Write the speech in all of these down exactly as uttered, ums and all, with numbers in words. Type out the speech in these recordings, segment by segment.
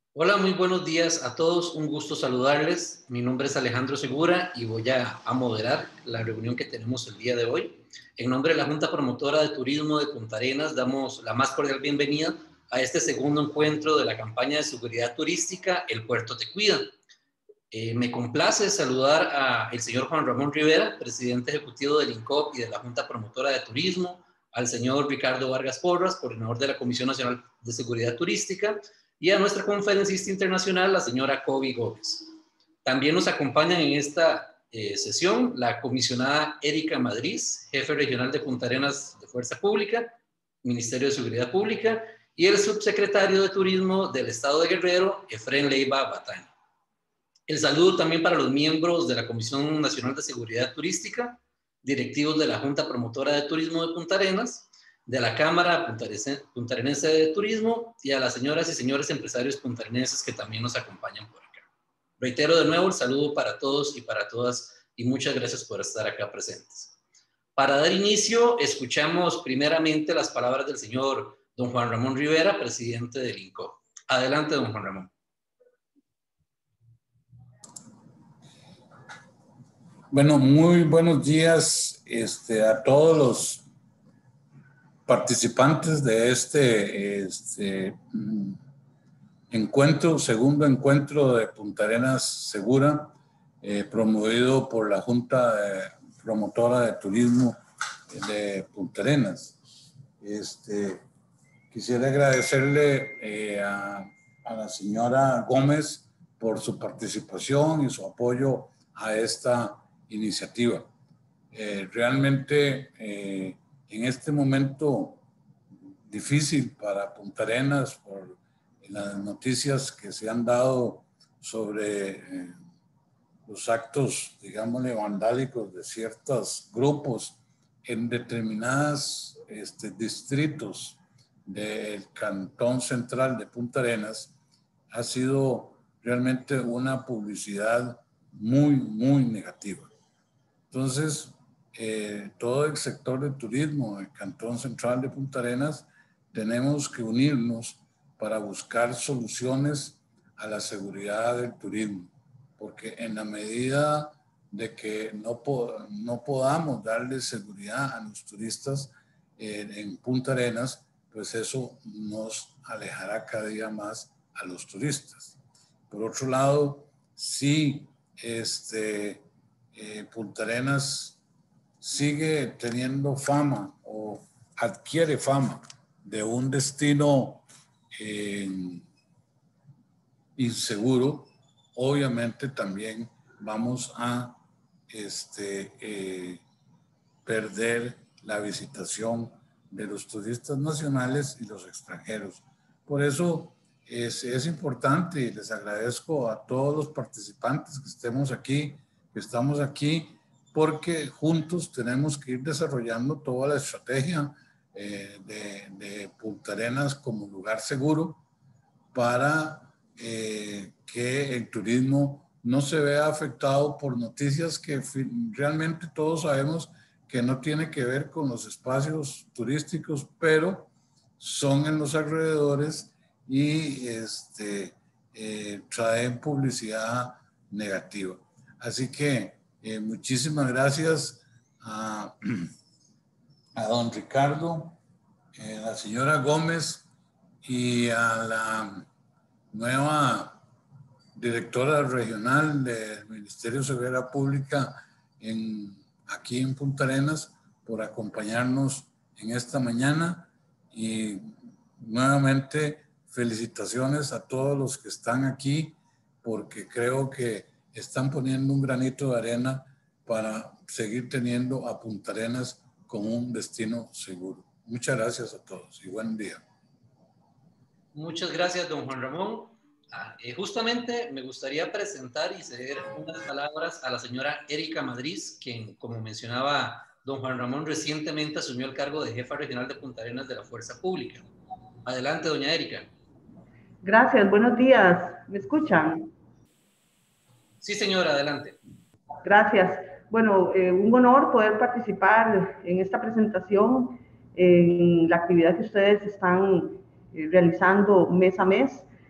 Hola, muy buenos días a todos. Un gusto saludarles. Mi nombre es Alejandro Segura y voy a, a moderar la reunión que tenemos el día de hoy. En nombre de la Junta Promotora de Turismo de Punta Arenas, damos la más cordial bienvenida a este segundo encuentro de la campaña de seguridad turística El Puerto Te Cuida. Eh, me complace saludar al señor Juan Ramón Rivera, presidente ejecutivo del INCOP y de la Junta Promotora de Turismo, al señor Ricardo Vargas Porras, coordinador de la Comisión Nacional de Seguridad Turística, y a nuestra conferencista internacional, la señora Kobe Gómez. También nos acompañan en esta eh, sesión la comisionada Erika Madrid, jefe regional de Punta Arenas de Fuerza Pública, Ministerio de Seguridad Pública, y el subsecretario de Turismo del Estado de Guerrero, Efren Leiva Batán. El saludo también para los miembros de la Comisión Nacional de Seguridad Turística, directivos de la Junta Promotora de Turismo de Punta Arenas, de la Cámara Puntarenense de Turismo y a las señoras y señores empresarios puntarenenses que también nos acompañan por acá. Reitero de nuevo el saludo para todos y para todas y muchas gracias por estar acá presentes. Para dar inicio, escuchamos primeramente las palabras del señor don Juan Ramón Rivera, presidente del INCOP. Adelante, don Juan Ramón. Bueno, muy buenos días este, a todos los participantes de este, este encuentro, segundo encuentro de Punta Arenas Segura, eh, promovido por la Junta de Promotora de Turismo de Punta Arenas. Este, quisiera agradecerle eh, a, a la señora Gómez por su participación y su apoyo a esta iniciativa. Eh, realmente eh, en este momento difícil para Punta Arenas por las noticias que se han dado sobre eh, los actos, digámosle, vandálicos de ciertos grupos en determinados este, distritos del Cantón Central de Punta Arenas, ha sido realmente una publicidad muy, muy negativa. Entonces, eh, todo el sector del turismo del Cantón Central de Punta Arenas tenemos que unirnos para buscar soluciones a la seguridad del turismo, porque en la medida de que no, po no podamos darle seguridad a los turistas eh, en Punta Arenas, pues eso nos alejará cada día más a los turistas. Por otro lado, sí, este, eh, Punta Arenas sigue teniendo fama o adquiere fama de un destino eh, inseguro. Obviamente también vamos a este, eh, perder la visitación de los turistas nacionales y los extranjeros. Por eso es, es importante y les agradezco a todos los participantes que estemos aquí, que estamos aquí, porque juntos tenemos que ir desarrollando toda la estrategia eh, de, de Punta Arenas como lugar seguro para eh, que el turismo no se vea afectado por noticias que realmente todos sabemos que no tiene que ver con los espacios turísticos, pero son en los alrededores y este, eh, traen publicidad negativa. Así que eh, muchísimas gracias a, a don Ricardo, eh, a la señora Gómez y a la nueva directora regional del Ministerio de Seguridad Pública en, aquí en Punta Arenas por acompañarnos en esta mañana y nuevamente felicitaciones a todos los que están aquí porque creo que están poniendo un granito de arena para seguir teniendo a Punta Arenas como un destino seguro. Muchas gracias a todos y buen día. Muchas gracias, don Juan Ramón. Ah, eh, justamente me gustaría presentar y ceder unas palabras a la señora Erika Madrid, quien, como mencionaba don Juan Ramón, recientemente asumió el cargo de jefa regional de Punta Arenas de la Fuerza Pública. Adelante, doña Erika. Gracias, buenos días. ¿Me escuchan? Sí, señora, adelante. Gracias. Bueno, eh, un honor poder participar en esta presentación, en la actividad que ustedes están eh, realizando mes a mes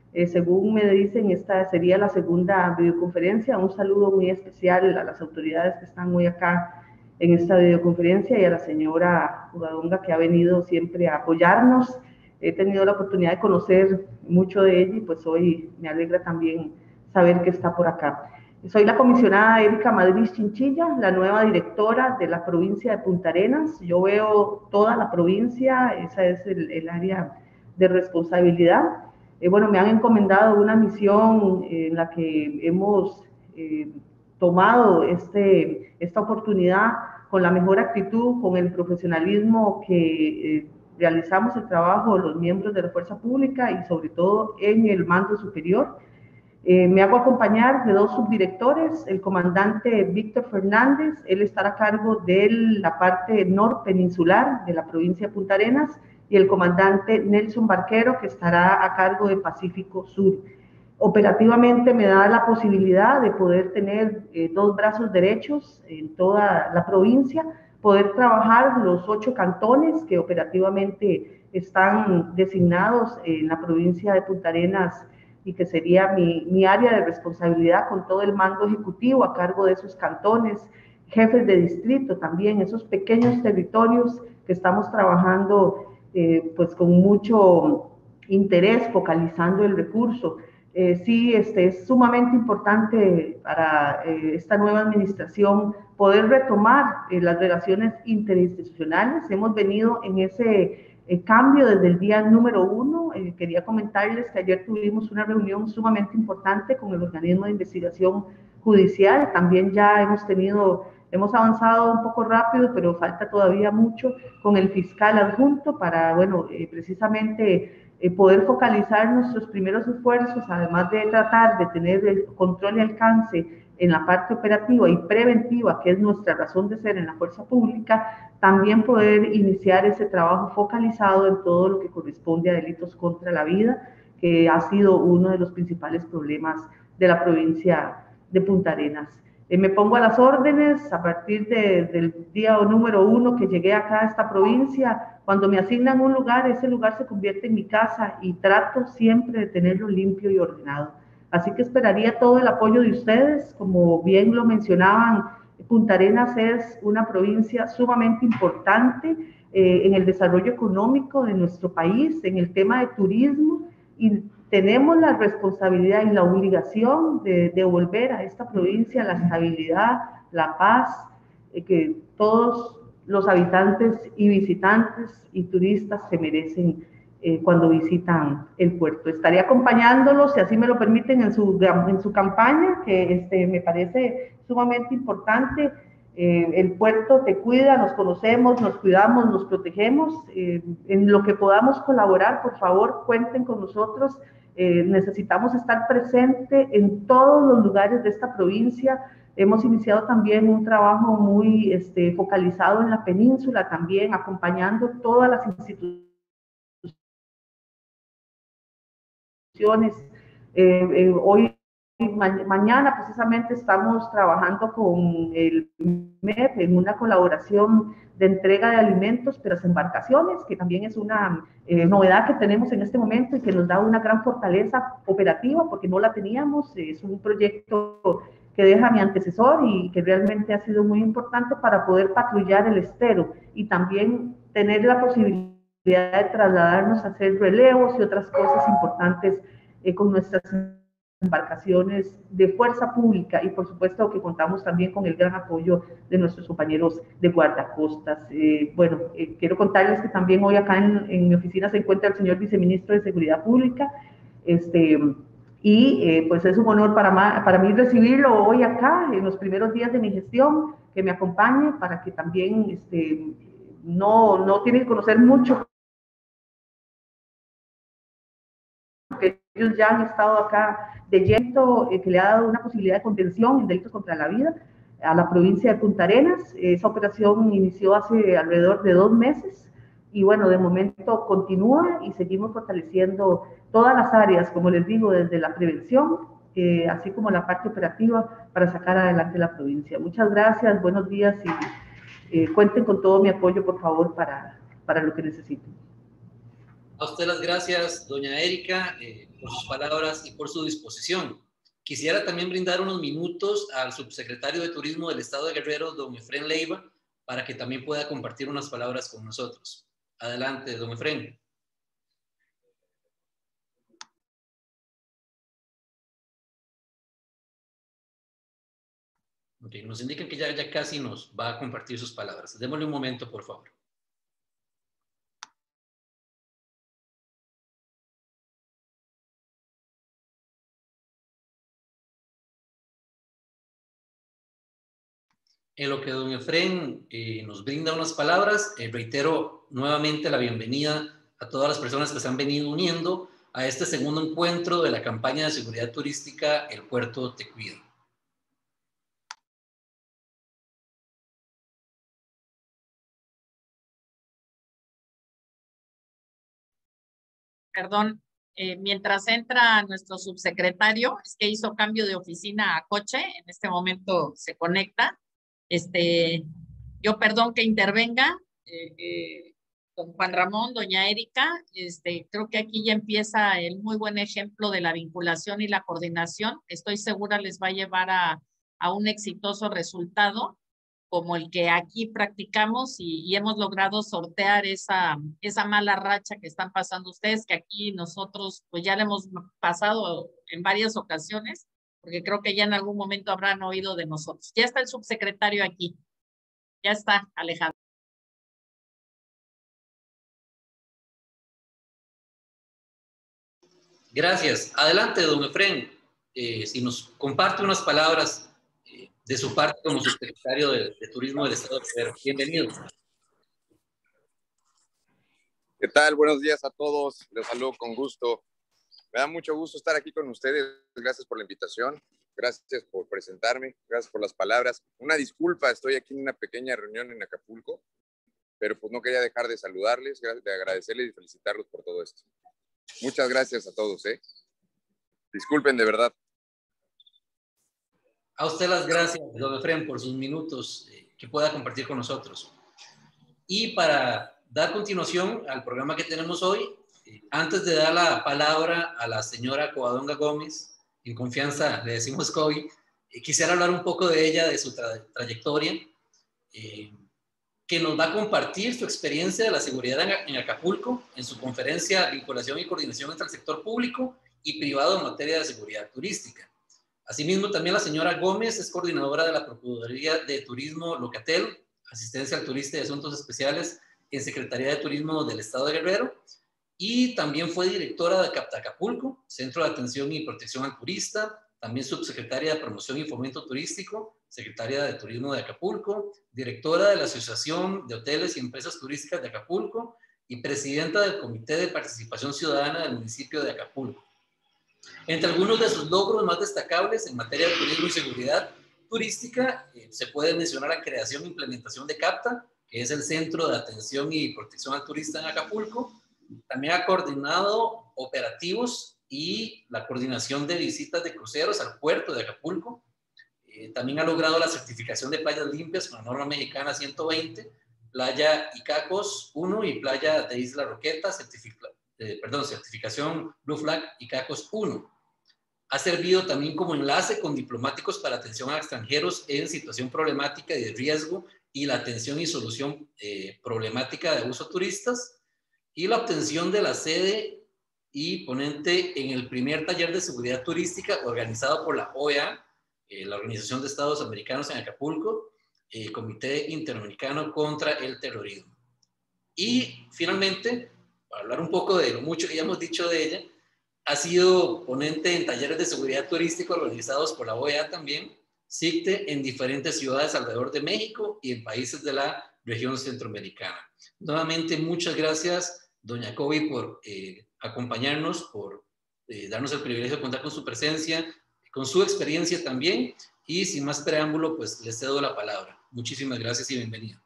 Eh, según me dicen, esta sería la segunda videoconferencia. Un saludo muy especial a las autoridades que están hoy acá en esta videoconferencia y a la señora Uvadonga, que ha venido siempre a apoyarnos. He tenido la oportunidad de conocer mucho de ella y pues hoy me alegra también saber que está por acá. Soy la comisionada Erika Madrid Chinchilla, la nueva directora de la provincia de Punta Arenas. Yo veo toda la provincia, esa es el, el área de responsabilidad. Eh, bueno, me han encomendado una misión en la que hemos eh, tomado este, esta oportunidad con la mejor actitud, con el profesionalismo que eh, realizamos el trabajo de los miembros de la fuerza pública y sobre todo en el mando superior. Eh, me hago acompañar de dos subdirectores, el comandante Víctor Fernández, él estará a cargo de la parte norpeninsular de la provincia de Punta Arenas, y el comandante Nelson Barquero, que estará a cargo de Pacífico Sur. Operativamente me da la posibilidad de poder tener eh, dos brazos derechos en toda la provincia, poder trabajar los ocho cantones que operativamente están designados en la provincia de Punta Arenas y que sería mi, mi área de responsabilidad, con todo el mando ejecutivo a cargo de esos cantones, jefes de distrito también, esos pequeños territorios que estamos trabajando eh, pues con mucho interés, focalizando el recurso. Eh, sí, este, es sumamente importante para eh, esta nueva administración poder retomar eh, las relaciones interinstitucionales. Hemos venido en ese eh, cambio desde el día número uno. Eh, quería comentarles que ayer tuvimos una reunión sumamente importante con el organismo de investigación judicial. También ya hemos tenido, hemos avanzado un poco rápido, pero falta todavía mucho con el fiscal adjunto para, bueno, eh, precisamente eh, poder focalizar nuestros primeros esfuerzos, además de tratar de tener el control y alcance en la parte operativa y preventiva, que es nuestra razón de ser en la fuerza pública, también poder iniciar ese trabajo focalizado en todo lo que corresponde a delitos contra la vida, que ha sido uno de los principales problemas de la provincia de Punta Arenas. Eh, me pongo a las órdenes a partir de, del día número uno que llegué acá a esta provincia. Cuando me asignan un lugar, ese lugar se convierte en mi casa y trato siempre de tenerlo limpio y ordenado. Así que esperaría todo el apoyo de ustedes. Como bien lo mencionaban, Punta Arenas es una provincia sumamente importante eh, en el desarrollo económico de nuestro país, en el tema de turismo, y tenemos la responsabilidad y la obligación de devolver a esta provincia la estabilidad, la paz, eh, que todos los habitantes y visitantes y turistas se merecen eh, cuando visitan el puerto. Estaré acompañándolos, si así me lo permiten, en su, en su campaña, que este, me parece sumamente importante. Eh, el puerto te cuida, nos conocemos, nos cuidamos, nos protegemos. Eh, en lo que podamos colaborar, por favor, cuenten con nosotros. Eh, necesitamos estar presente en todos los lugares de esta provincia. Hemos iniciado también un trabajo muy este, focalizado en la península, también acompañando todas las instituciones. Eh, eh, hoy, ma mañana precisamente estamos trabajando con el M E P en una colaboración de entrega de alimentos para las embarcaciones, que también es una eh, novedad que tenemos en este momento y que nos da una gran fortaleza operativa porque no la teníamos. Es un proyecto que deja mi antecesor y que realmente ha sido muy importante para poder patrullar el estero y también tener la posibilidad de trasladarnos a hacer relevos y otras cosas importantes eh, con nuestras embarcaciones de fuerza pública, y por supuesto que contamos también con el gran apoyo de nuestros compañeros de guardacostas. Eh, bueno, eh, quiero contarles que también hoy acá en, en mi oficina se encuentra el señor viceministro de Seguridad Pública, este, y eh, pues es un honor para, para mí recibirlo hoy acá en los primeros días de mi gestión, que me acompañe para que también este, no, no tiene que conocer mucho, porque ellos ya han estado acá de lleno, eh, que le ha dado una posibilidad de contención en delitos contra la vida a la provincia de Punta Arenas. Esa operación inició hace alrededor de dos meses y bueno, de momento continúa y seguimos fortaleciendo todas las áreas, como les digo, desde la prevención, eh, así como la parte operativa para sacar adelante la provincia. Muchas gracias, buenos días y eh, cuenten con todo mi apoyo, por favor, para, para lo que necesiten. A usted las gracias, doña Erika, eh, por sus palabras y por su disposición. Quisiera también brindar unos minutos al subsecretario de Turismo del Estado de Guerrero, don Efrén Leiva, para que también pueda compartir unas palabras con nosotros. Adelante, don Efrén. Okay, nos indican que ya, ya casi nos va a compartir sus palabras. Démosle un momento, por favor. En lo que don Efrén eh, nos brinda unas palabras, eh, reitero nuevamente la bienvenida a todas las personas que se han venido uniendo a este segundo encuentro de la campaña de seguridad turística El Puerto Te Cuida. Perdón, eh, mientras entra nuestro subsecretario, es que hizo cambio de oficina a coche, en este momento se conecta. Este, yo perdón que intervenga, eh, eh, don Juan Ramón, doña Erika, este, creo que aquí ya empieza el muy buen ejemplo de la vinculación y la coordinación. Estoy segura les va a llevar a, a un exitoso resultado, como el que aquí practicamos y, y hemos logrado sortear esa, esa mala racha que están pasando ustedes, que aquí nosotros pues ya le hemos pasado en varias ocasiones, porque creo que ya en algún momento habrán oído de nosotros. Ya está el subsecretario aquí. Ya está, Alejandro. Gracias. Adelante, don Efrén. Eh, si nos comparte unas palabras eh, de su parte como subsecretario de, de Turismo del Estado de Guerrero. Bienvenido. ¿Qué tal? Buenos días a todos. Les saludo con gusto. Me da mucho gusto estar aquí con ustedes. Gracias por la invitación. Gracias por presentarme. Gracias por las palabras. Una disculpa, estoy aquí en una pequeña reunión en Acapulco, pero pues no quería dejar de saludarles, de agradecerles y felicitarlos por todo esto. Muchas gracias a todos, ¿eh? Disculpen de verdad. A usted las gracias, don Efrén, por sus minutos eh, que pueda compartir con nosotros. Y para dar continuación al programa que tenemos hoy, eh, antes de dar la palabra a la señora Covadonga Gómez, en confianza le decimos Covi, eh, quisiera hablar un poco de ella, de su tra trayectoria, eh, que nos va a compartir su experiencia de la seguridad en, en Acapulco, en su conferencia Vinculación y Coordinación entre el Sector Público y Privado en materia de seguridad turística. Asimismo, también la señora Gómez es coordinadora de la Procuraduría de Turismo Locatel, Asistencia al Turista y Asuntos Especiales en Secretaría de Turismo del Estado de Guerrero, y también fue directora de Capta Acapulco, Centro de Atención y Protección al Turista, también subsecretaria de Promoción y Fomento Turístico, secretaria de Turismo de Acapulco, directora de la Asociación de Hoteles y Empresas Turísticas de Acapulco y presidenta del Comité de Participación Ciudadana del municipio de Acapulco. Entre algunos de sus logros más destacables en materia de turismo y seguridad turística, eh, se puede mencionar la creación e implementación de CAPTA, que es el Centro de Atención y Protección al Turista en Acapulco. También ha coordinado operativos y la coordinación de visitas de cruceros al puerto de Acapulco. Eh, también ha logrado la certificación de playas limpias con la norma mexicana ciento veinte, Playa Icacos uno y Playa de Isla Roqueta, certific eh, perdón, certificación Blue Flag Icacos uno. Ha servido también como enlace con diplomáticos para atención a extranjeros en situación problemática y de riesgo y la atención y solución eh, problemática de abuso a turistas, y la obtención de la sede y ponente en el primer taller de seguridad turística organizado por la O E A, eh, la Organización de Estados Americanos en Acapulco, eh, Comité Interamericano contra el Terrorismo. Y finalmente, para hablar un poco de lo mucho que ya hemos dicho de ella, ha sido ponente en talleres de seguridad turística organizados por la O E A también, SICTE, en diferentes ciudades alrededor de México y en países de la región centroamericana. Nuevamente, muchas gracias, doña Covi, por eh, acompañarnos, por eh, darnos el privilegio de contar con su presencia, con su experiencia también, y sin más preámbulo, pues les cedo la palabra. Muchísimas gracias y bienvenida.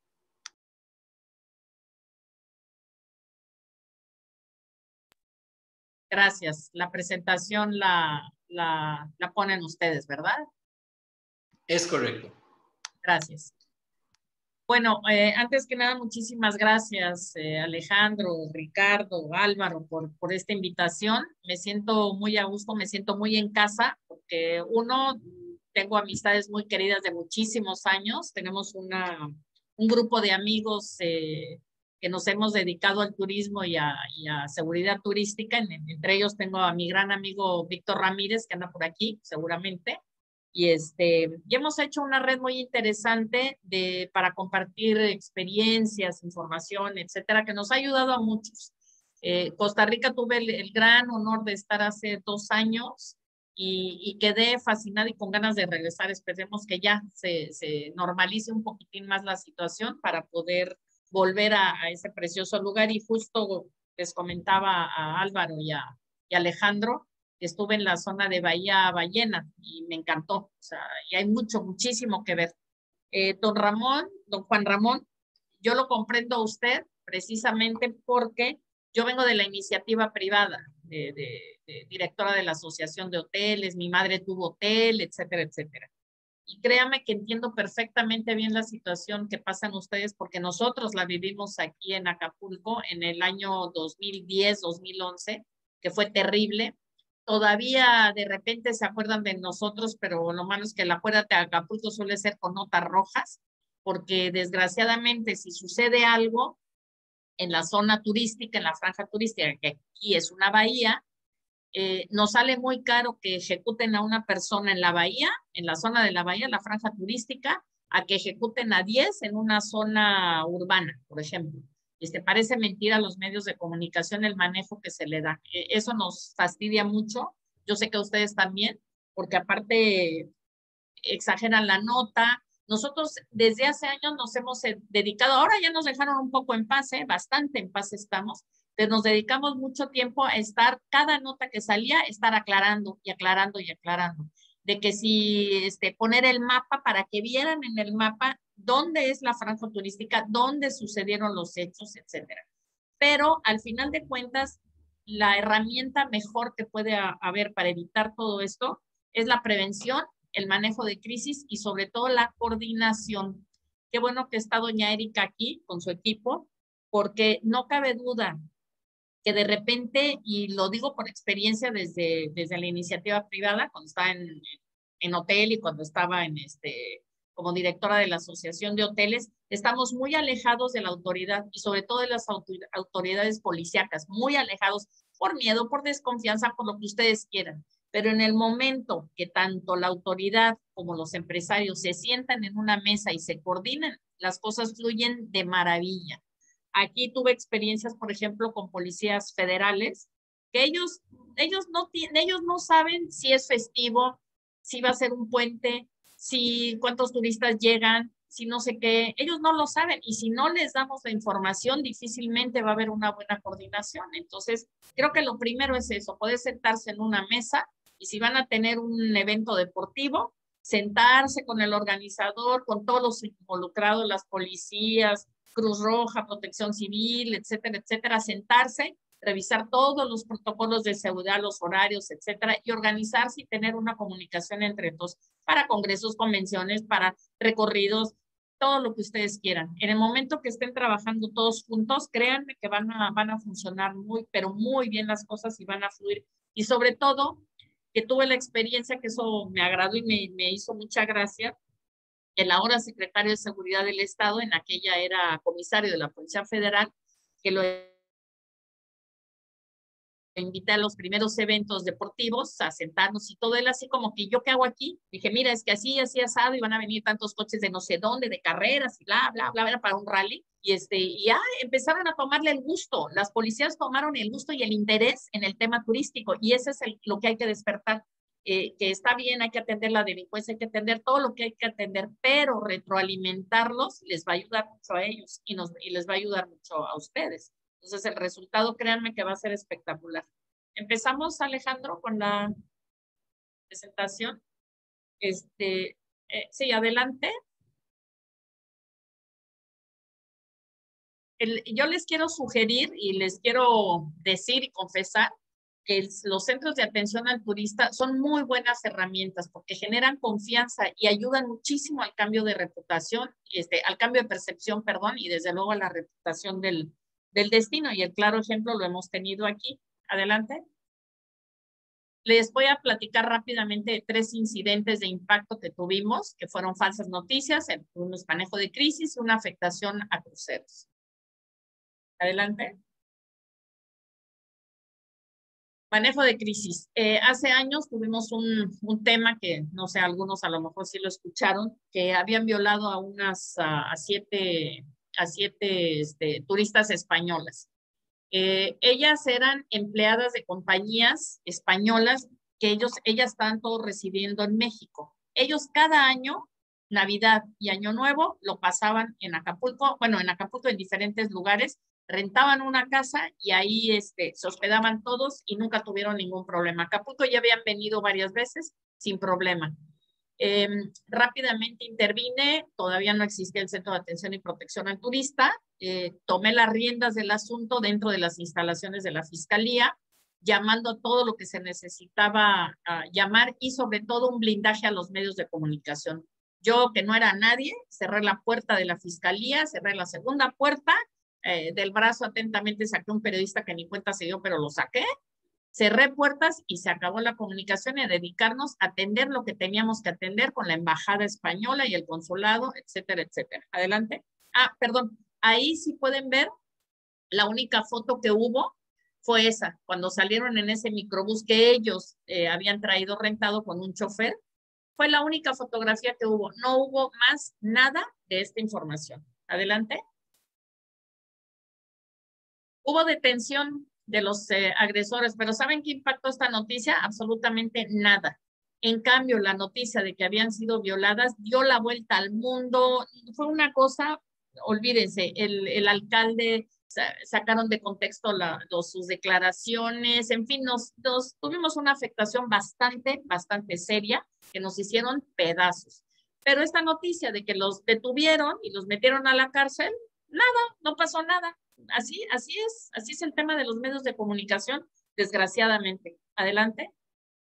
Gracias. La presentación la, la, la ponen ustedes, ¿verdad? Es correcto. Gracias. Bueno, eh, antes que nada, muchísimas gracias, eh, Alejandro, Ricardo, Álvaro, por, por esta invitación. Me siento muy a gusto, me siento muy en casa, porque uno, tengo amistades muy queridas de muchísimos años. Tenemos una, un grupo de amigos eh, que nos hemos dedicado al turismo y a, y a seguridad turística. En, entre ellos tengo a mi gran amigo Víctor Ramírez, que anda por aquí, seguramente. Y, este, y hemos hecho una red muy interesante de, para compartir experiencias, información, etcétera, que nos ha ayudado a muchos. Eh, Costa Rica tuve el, el gran honor de estar hace dos años y, y quedé fascinada y con ganas de regresar. Esperemos que ya se, se normalice un poquitín más la situación para poder volver a, a ese precioso lugar. Y justo les comentaba a Álvaro y a, y a Alejandro, estuve en la zona de Bahía Ballena y me encantó, o sea, y hay mucho, muchísimo que ver. Eh, don Ramón, don Juan Ramón, yo lo comprendo a usted precisamente porque yo vengo de la iniciativa privada, de, de, de directora de la Asociación de Hoteles, mi madre tuvo hotel, etcétera, etcétera. Y créame que entiendo perfectamente bien la situación que pasan ustedes porque nosotros la vivimos aquí en Acapulco en el año dos mil diez, dos mil once, que fue terrible. Todavía de repente se acuerdan de nosotros, pero lo malo es que la acuérdate de Acapulco suele ser con notas rojas, porque desgraciadamente si sucede algo en la zona turística, en la franja turística, que aquí es una bahía, eh, nos sale muy caro que ejecuten a una persona en la bahía, en la zona de la bahía, la franja turística, a que ejecuten a diez en una zona urbana, por ejemplo. Este, parece mentira a los medios de comunicación el manejo que se le da. Eso nos fastidia mucho. Yo sé que a ustedes también, porque aparte exageran la nota. Nosotros desde hace años nos hemos dedicado, ahora ya nos dejaron un poco en paz, ¿eh? Bastante en paz estamos, pero nos dedicamos mucho tiempo a estar, cada nota que salía, estar aclarando y aclarando y aclarando. De que si este, poner el mapa para que vieran en el mapa dónde es la franja turística, dónde sucedieron los hechos, etcétera. Pero al final de cuentas, la herramienta mejor que puede haber para evitar todo esto es la prevención, el manejo de crisis y sobre todo la coordinación. Qué bueno que está doña Erika aquí con su equipo, porque no cabe duda que de repente, y lo digo por experiencia desde, desde la iniciativa privada, cuando estaba en, en hotel y cuando estaba en este, como directora de la Asociación de Hoteles, estamos muy alejados de la autoridad y sobre todo de las autoridades policíacas, muy alejados por miedo, por desconfianza, por lo que ustedes quieran. Pero en el momento que tanto la autoridad como los empresarios se sientan en una mesa y se coordinan, las cosas fluyen de maravilla. Aquí tuve experiencias, por ejemplo, con policías federales, que ellos, ellos, no, ellos no saben si es festivo, si va a ser un puente, si cuántos turistas llegan, si no sé qué. Ellos no lo saben y si no les damos la información, difícilmente va a haber una buena coordinación. Entonces, creo que lo primero es eso, poder sentarse en una mesa y si van a tener un evento deportivo, sentarse con el organizador, con todos los involucrados, las policías, Cruz Roja, Protección Civil, etcétera, etcétera, sentarse, revisar todos los protocolos de seguridad, los horarios, etcétera, y organizarse y tener una comunicación entre todos para congresos, convenciones, para recorridos, todo lo que ustedes quieran. En el momento que estén trabajando todos juntos, créanme que van a, van a funcionar muy, pero muy bien las cosas y van a fluir. Y sobre todo, que tuve la experiencia, que eso me agradó y me, me hizo mucha gracia, el ahora secretario de Seguridad del Estado, en aquella era comisario de la Policía Federal, que lo invité a los primeros eventos deportivos a sentarnos y todo él así como que yo qué hago aquí, dije mira es que así, así asado y van a venir tantos coches de no sé dónde, de carreras y bla, bla, bla, era para un rally y este, y ya empezaron a tomarle el gusto, las policías tomaron el gusto y el interés en el tema turístico y ese es el, lo que hay que despertar. Eh, que está bien, hay que atender la delincuencia, hay que atender todo lo que hay que atender, pero retroalimentarlos les va a ayudar mucho a ellos y, nos, y les va a ayudar mucho a ustedes. Entonces el resultado, créanme que va a ser espectacular. Empezamos, Alejandro, con la presentación. Este, eh, sí, adelante. El, yo les quiero sugerir y les quiero decir y confesar que los centros de atención al turista son muy buenas herramientas porque generan confianza y ayudan muchísimo al cambio de reputación, este, al cambio de percepción, perdón, y desde luego a la reputación del, del destino. Y el claro ejemplo lo hemos tenido aquí. Adelante. Les voy a platicar rápidamente de tres incidentes de impacto que tuvimos, que fueron falsas noticias, un manejo de crisis y una afectación a cruceros. Adelante. Manejo de crisis. Eh, hace años tuvimos un, un tema que, no sé, algunos a lo mejor sí lo escucharon, que habían violado a unas, a, a siete, a siete este, turistas españolas. Eh, ellas eran empleadas de compañías españolas que ellos, ellas estaban todos residiendo en México. Ellos cada año, Navidad y Año Nuevo, lo pasaban en Acapulco, bueno, en Acapulco en diferentes lugares, rentaban una casa y ahí este, se hospedaban todos y nunca tuvieron ningún problema. Acapulco ya habían venido varias veces sin problema. Eh, rápidamente intervine, todavía no existía el Centro de Atención y Protección al Turista, eh, tomé las riendas del asunto dentro de las instalaciones de la Fiscalía, llamando todo lo que se necesitaba uh, llamar y sobre todo un blindaje a los medios de comunicación. Yo, que no era nadie, cerré la puerta de la Fiscalía, cerré la segunda puerta, eh, del brazo atentamente saqué un periodista que ni cuenta se dio, pero lo saqué, cerré puertas y se acabó la comunicación y a dedicarnos a atender lo que teníamos que atender con la Embajada Española y el Consulado, etcétera, etcétera. Adelante. Ah, perdón. Ahí sí pueden ver, la única foto que hubo fue esa, cuando salieron en ese microbús que ellos eh, habían traído rentado con un chofer. Fue la única fotografía que hubo. No hubo más nada de esta información. Adelante. Hubo detención de los eh, agresores, pero ¿saben qué impactó esta noticia? Absolutamente nada. En cambio, la noticia de que habían sido violadas dio la vuelta al mundo. Fue una cosa, olvídense, el, el alcalde sacaron de contexto la, los, sus declaraciones, en fin, nos, nos tuvimos una afectación bastante, bastante seria que nos hicieron pedazos. Pero esta noticia de que los detuvieron y los metieron a la cárcel, nada, no pasó nada. Así, así es, así es el tema de los medios de comunicación, desgraciadamente. Adelante.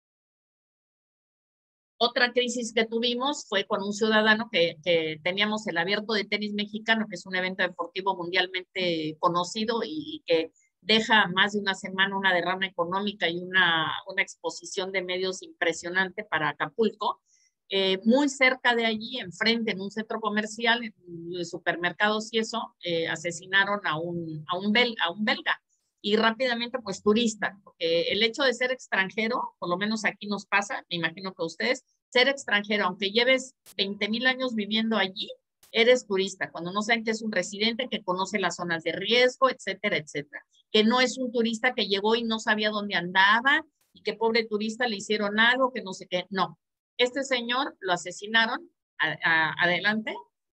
Otra crisis que tuvimos fue con un ciudadano que, que teníamos el Abierto de Tenis Mexicano, que es un evento deportivo mundialmente conocido y, y que deja más de una semana una derrama económica y una, una exposición de medios impresionante para Acapulco. Eh, muy cerca de allí, enfrente, en un centro comercial, en supermercados y eso, eh, asesinaron a un, a, un bel, a un belga. Y rápidamente, pues turista, porque el hecho de ser extranjero, por lo menos aquí nos pasa, me imagino que a ustedes, ser extranjero, aunque lleves veinte mil años viviendo allí, eres turista, cuando no saben que es un residente que conoce las zonas de riesgo, etcétera, etcétera. Que no es un turista que llegó y no sabía dónde andaba y que pobre turista le hicieron algo, que no sé qué, no. Este señor lo asesinaron, a, a, adelante,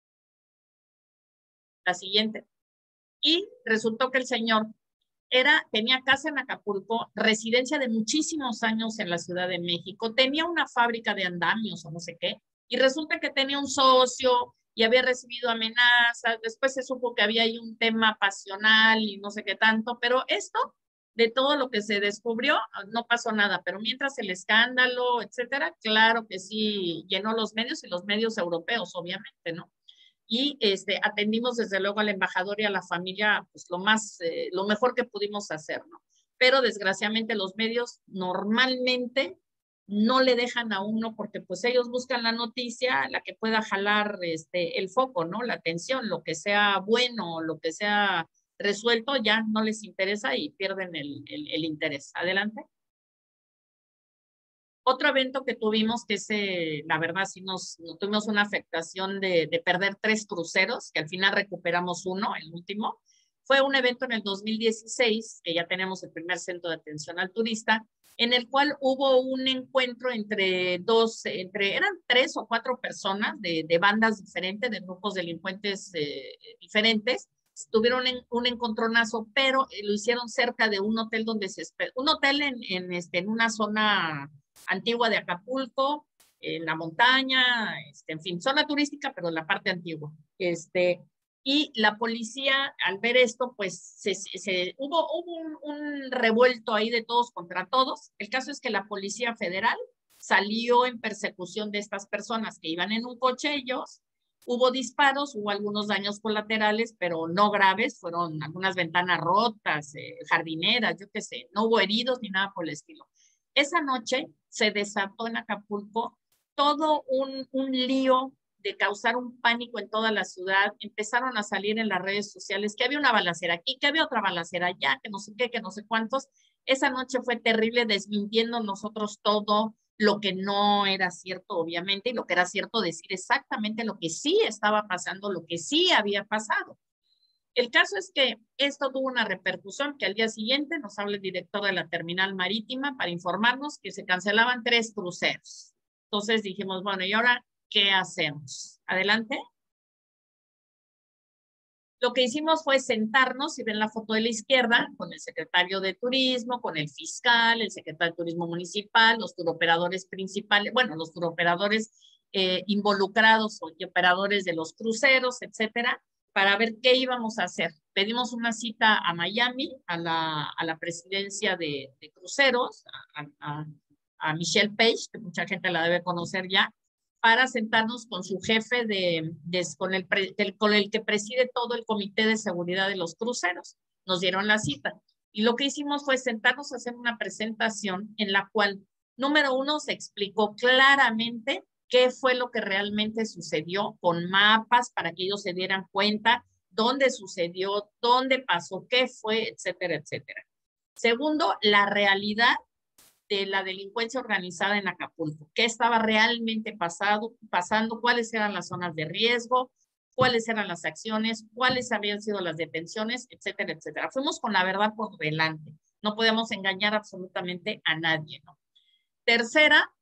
la siguiente. Y resultó que el señor Era, tenía casa en Acapulco, residencia de muchísimos años en la Ciudad de México, tenía una fábrica de andamios o no sé qué, y resulta que tenía un socio y había recibido amenazas, después se supo que había ahí un tema pasional y no sé qué tanto, pero esto, de todo lo que se descubrió, no pasó nada, pero mientras el escándalo, etcétera, claro que sí llenó los medios y los medios europeos, obviamente, ¿no? Y este, atendimos desde luego al embajador y a la familia pues lo más, eh, lo mejor que pudimos hacer, ¿no? Pero desgraciadamente los medios normalmente no le dejan a uno porque pues ellos buscan la noticia, la que pueda jalar este, el foco, ¿no? La atención, lo que sea bueno, lo que sea resuelto ya no les interesa y pierden el, el, el interés. Adelante. Otro evento que tuvimos, que es, eh, la verdad, sí nos, nos tuvimos una afectación de, de perder tres cruceros, que al final recuperamos uno, el último. Fue un evento en el dos mil dieciséis, que ya tenemos el primer centro de atención al turista, en el cual hubo un encuentro entre dos, entre, eran tres o cuatro personas de, de bandas diferentes, de grupos delincuentes eh, diferentes. Tuvieron en, un encontronazo, pero eh, lo hicieron cerca de un hotel donde se espera, un hotel en, en, este, en una zona antigua de Acapulco, en la montaña, este, en fin, zona turística, pero en la parte antigua. Este, Y la policía, al ver esto, pues se, se, hubo, hubo un, un revuelto ahí de todos contra todos. El caso es que la Policía Federal salió en persecución de estas personas que iban en un coche ellos. Hubo disparos, hubo algunos daños colaterales, pero no graves. Fueron algunas ventanas rotas, eh, jardineras, yo qué sé. No hubo heridos ni nada por el estilo. Esa noche se desató en Acapulco todo un, un lío de causar un pánico en toda la ciudad. Empezaron a salir en las redes sociales que había una balacera aquí, que había otra balacera allá, que no sé qué, que no sé cuántos. Esa noche fue terrible, desmintiendo nosotros todo lo que no era cierto, obviamente, y lo que era cierto, decir exactamente lo que sí estaba pasando, lo que sí había pasado. El caso es que esto tuvo una repercusión que al día siguiente nos habla el director de la terminal marítima para informarnos que se cancelaban tres cruceros. Entonces dijimos, bueno, ¿y ahora qué hacemos? Adelante. Lo que hicimos fue sentarnos, si ven la foto de la izquierda, con el secretario de Turismo, con el fiscal, el secretario de Turismo Municipal, los turoperadores principales, bueno, los turoperadores eh, involucrados y operadores de los cruceros, etcétera, para ver qué íbamos a hacer. Pedimos una cita a Miami, a la, a la presidencia de, de cruceros, a, a, a Michelle Page, que mucha gente la debe conocer ya, para sentarnos con su jefe, de, de, con, el pre, del, con el que preside todo el comité de seguridad de los cruceros. Nos dieron la cita. Y lo que hicimos fue sentarnos a hacer una presentación en la cual, número uno, se explicó claramente qué fue lo que realmente sucedió, con mapas para que ellos se dieran cuenta dónde sucedió, dónde pasó, qué fue, etcétera, etcétera. Segundo, la realidad de la delincuencia organizada en Acapulco, qué estaba realmente pasado, pasando, cuáles eran las zonas de riesgo, cuáles eran las acciones, cuáles habían sido las detenciones, etcétera, etcétera. Fuimos con la verdad por delante, no podemos engañar absolutamente a nadie, ¿no? Tercera,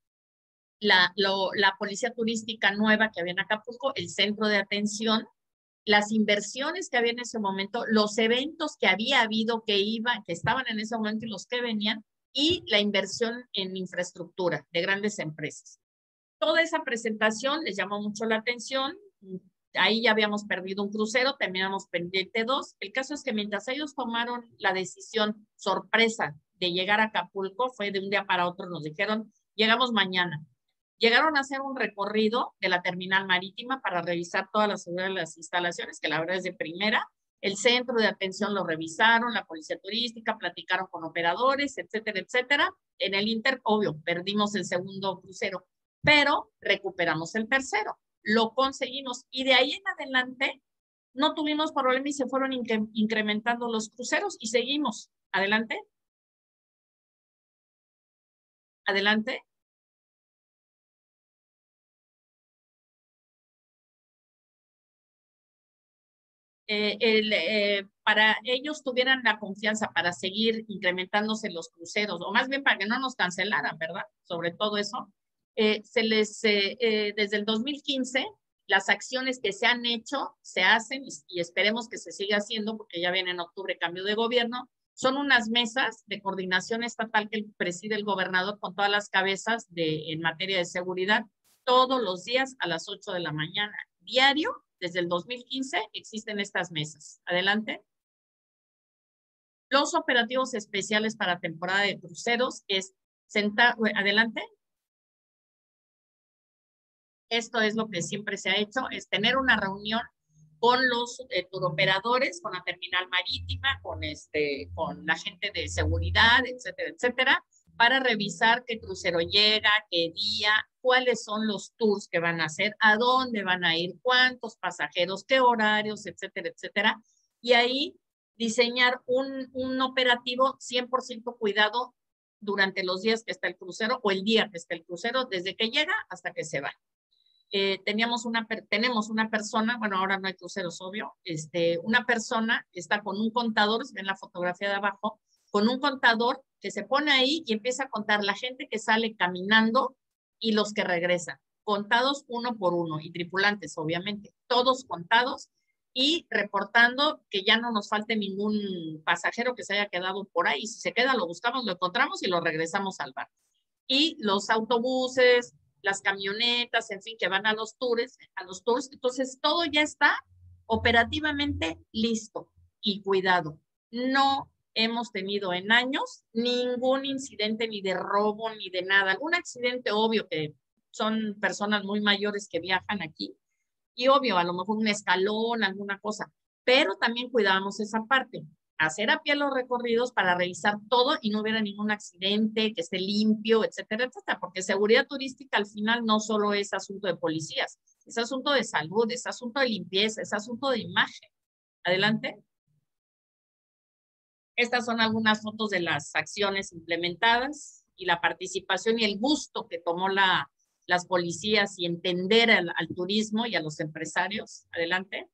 la, lo, la policía turística nueva que había en Acapulco, el centro de atención, las inversiones que había en ese momento, los eventos que había habido, que iban, que estaban en ese momento y los que venían, y la inversión en infraestructura de grandes empresas. Toda esa presentación les llamó mucho la atención. Ahí ya habíamos perdido un crucero, terminamos pendiente dos. El caso es que mientras ellos tomaron la decisión sorpresa de llegar a Acapulco, fue de un día para otro, nos dijeron, llegamos mañana. Llegaron a hacer un recorrido de la terminal marítima para revisar toda la seguridad de las instalaciones, que la verdad es de primera. El centro de atención lo revisaron, la policía turística, platicaron con operadores, etcétera, etcétera. En el Inter, obvio, perdimos el segundo crucero, pero recuperamos el tercero. Lo conseguimos y de ahí en adelante no tuvimos problema y se fueron incre incrementando los cruceros y seguimos. Adelante. Adelante. Eh, el, eh, para ellos tuvieran la confianza para seguir incrementándose los cruceros, o más bien para que no nos cancelaran, ¿verdad? Sobre todo eso. Eh, se les, eh, eh, desde el dos mil quince, las acciones que se han hecho, se hacen y, y esperemos que se siga haciendo porque ya viene en octubre cambio de gobierno, son unas mesas de coordinación estatal que preside el gobernador con todas las cabezas de, en materia de seguridad, todos los días a las ocho de la mañana, diario. Desde el dos mil quince existen estas mesas. Adelante. Los operativos especiales para temporada de cruceros es sentar, adelante. Esto es lo que siempre se ha hecho, es tener una reunión con los eh, turoperadores, con la terminal marítima, con, este, con la gente de seguridad, etcétera, etcétera, para revisar qué crucero llega, qué día, cuáles son los tours que van a hacer, a dónde van a ir, cuántos pasajeros, qué horarios, etcétera, etcétera. Y ahí diseñar un, un operativo cien por ciento cuidado durante los días que está el crucero o el día que está el crucero, desde que llega hasta que se va. Eh, teníamos una, tenemos una persona, bueno, ahora no hay cruceros, obvio, este, una persona que está con un contador, ven la fotografía de abajo, con un contador que se pone ahí y empieza a contar la gente que sale caminando y los que regresan, contados uno por uno, y tripulantes, obviamente, todos contados y reportando que ya no nos falte ningún pasajero que se haya quedado por ahí. Si se queda, lo buscamos, lo encontramos y lo regresamos al barco. Y los autobuses, las camionetas, en fin, que van a los tours, a los tours. Entonces, todo ya está operativamente listo y cuidado. No hemos tenido en años ningún incidente ni de robo ni de nada. Algún accidente obvio que son personas muy mayores que viajan aquí y obvio, a lo mejor un escalón, alguna cosa, pero también cuidamos esa parte. Hacer a pie los recorridos para revisar todo y no hubiera ningún accidente, que esté limpio, etcétera, etcétera, porque seguridad turística al final no solo es asunto de policías, es asunto de salud, es asunto de limpieza, es asunto de imagen. Adelante. Estas son algunas fotos de las acciones implementadas y la participación y el gusto que tomó la, las policías y entender al, al turismo y a los empresarios. Adelante.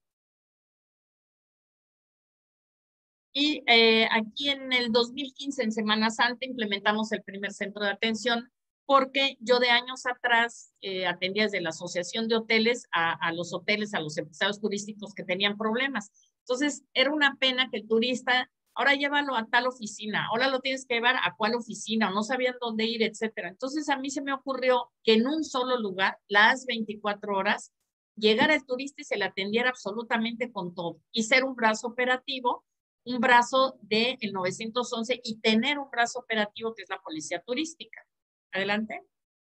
Y eh, aquí en el dos mil quince, en Semana Santa, implementamos el primer centro de atención porque yo de años atrás eh, atendía desde la Asociación de Hoteles a, a los hoteles, a los empresarios turísticos que tenían problemas. Entonces, era una pena que el turista, ahora llévalo a tal oficina, ahora lo tienes que llevar a cuál oficina, o no sabían dónde ir, etcétera. Entonces, a mí se me ocurrió que en un solo lugar, las veinticuatro horas, llegara el turista y se le atendiera absolutamente con todo y ser un brazo operativo, un brazo del nueve once y tener un brazo operativo que es la policía turística. Adelante.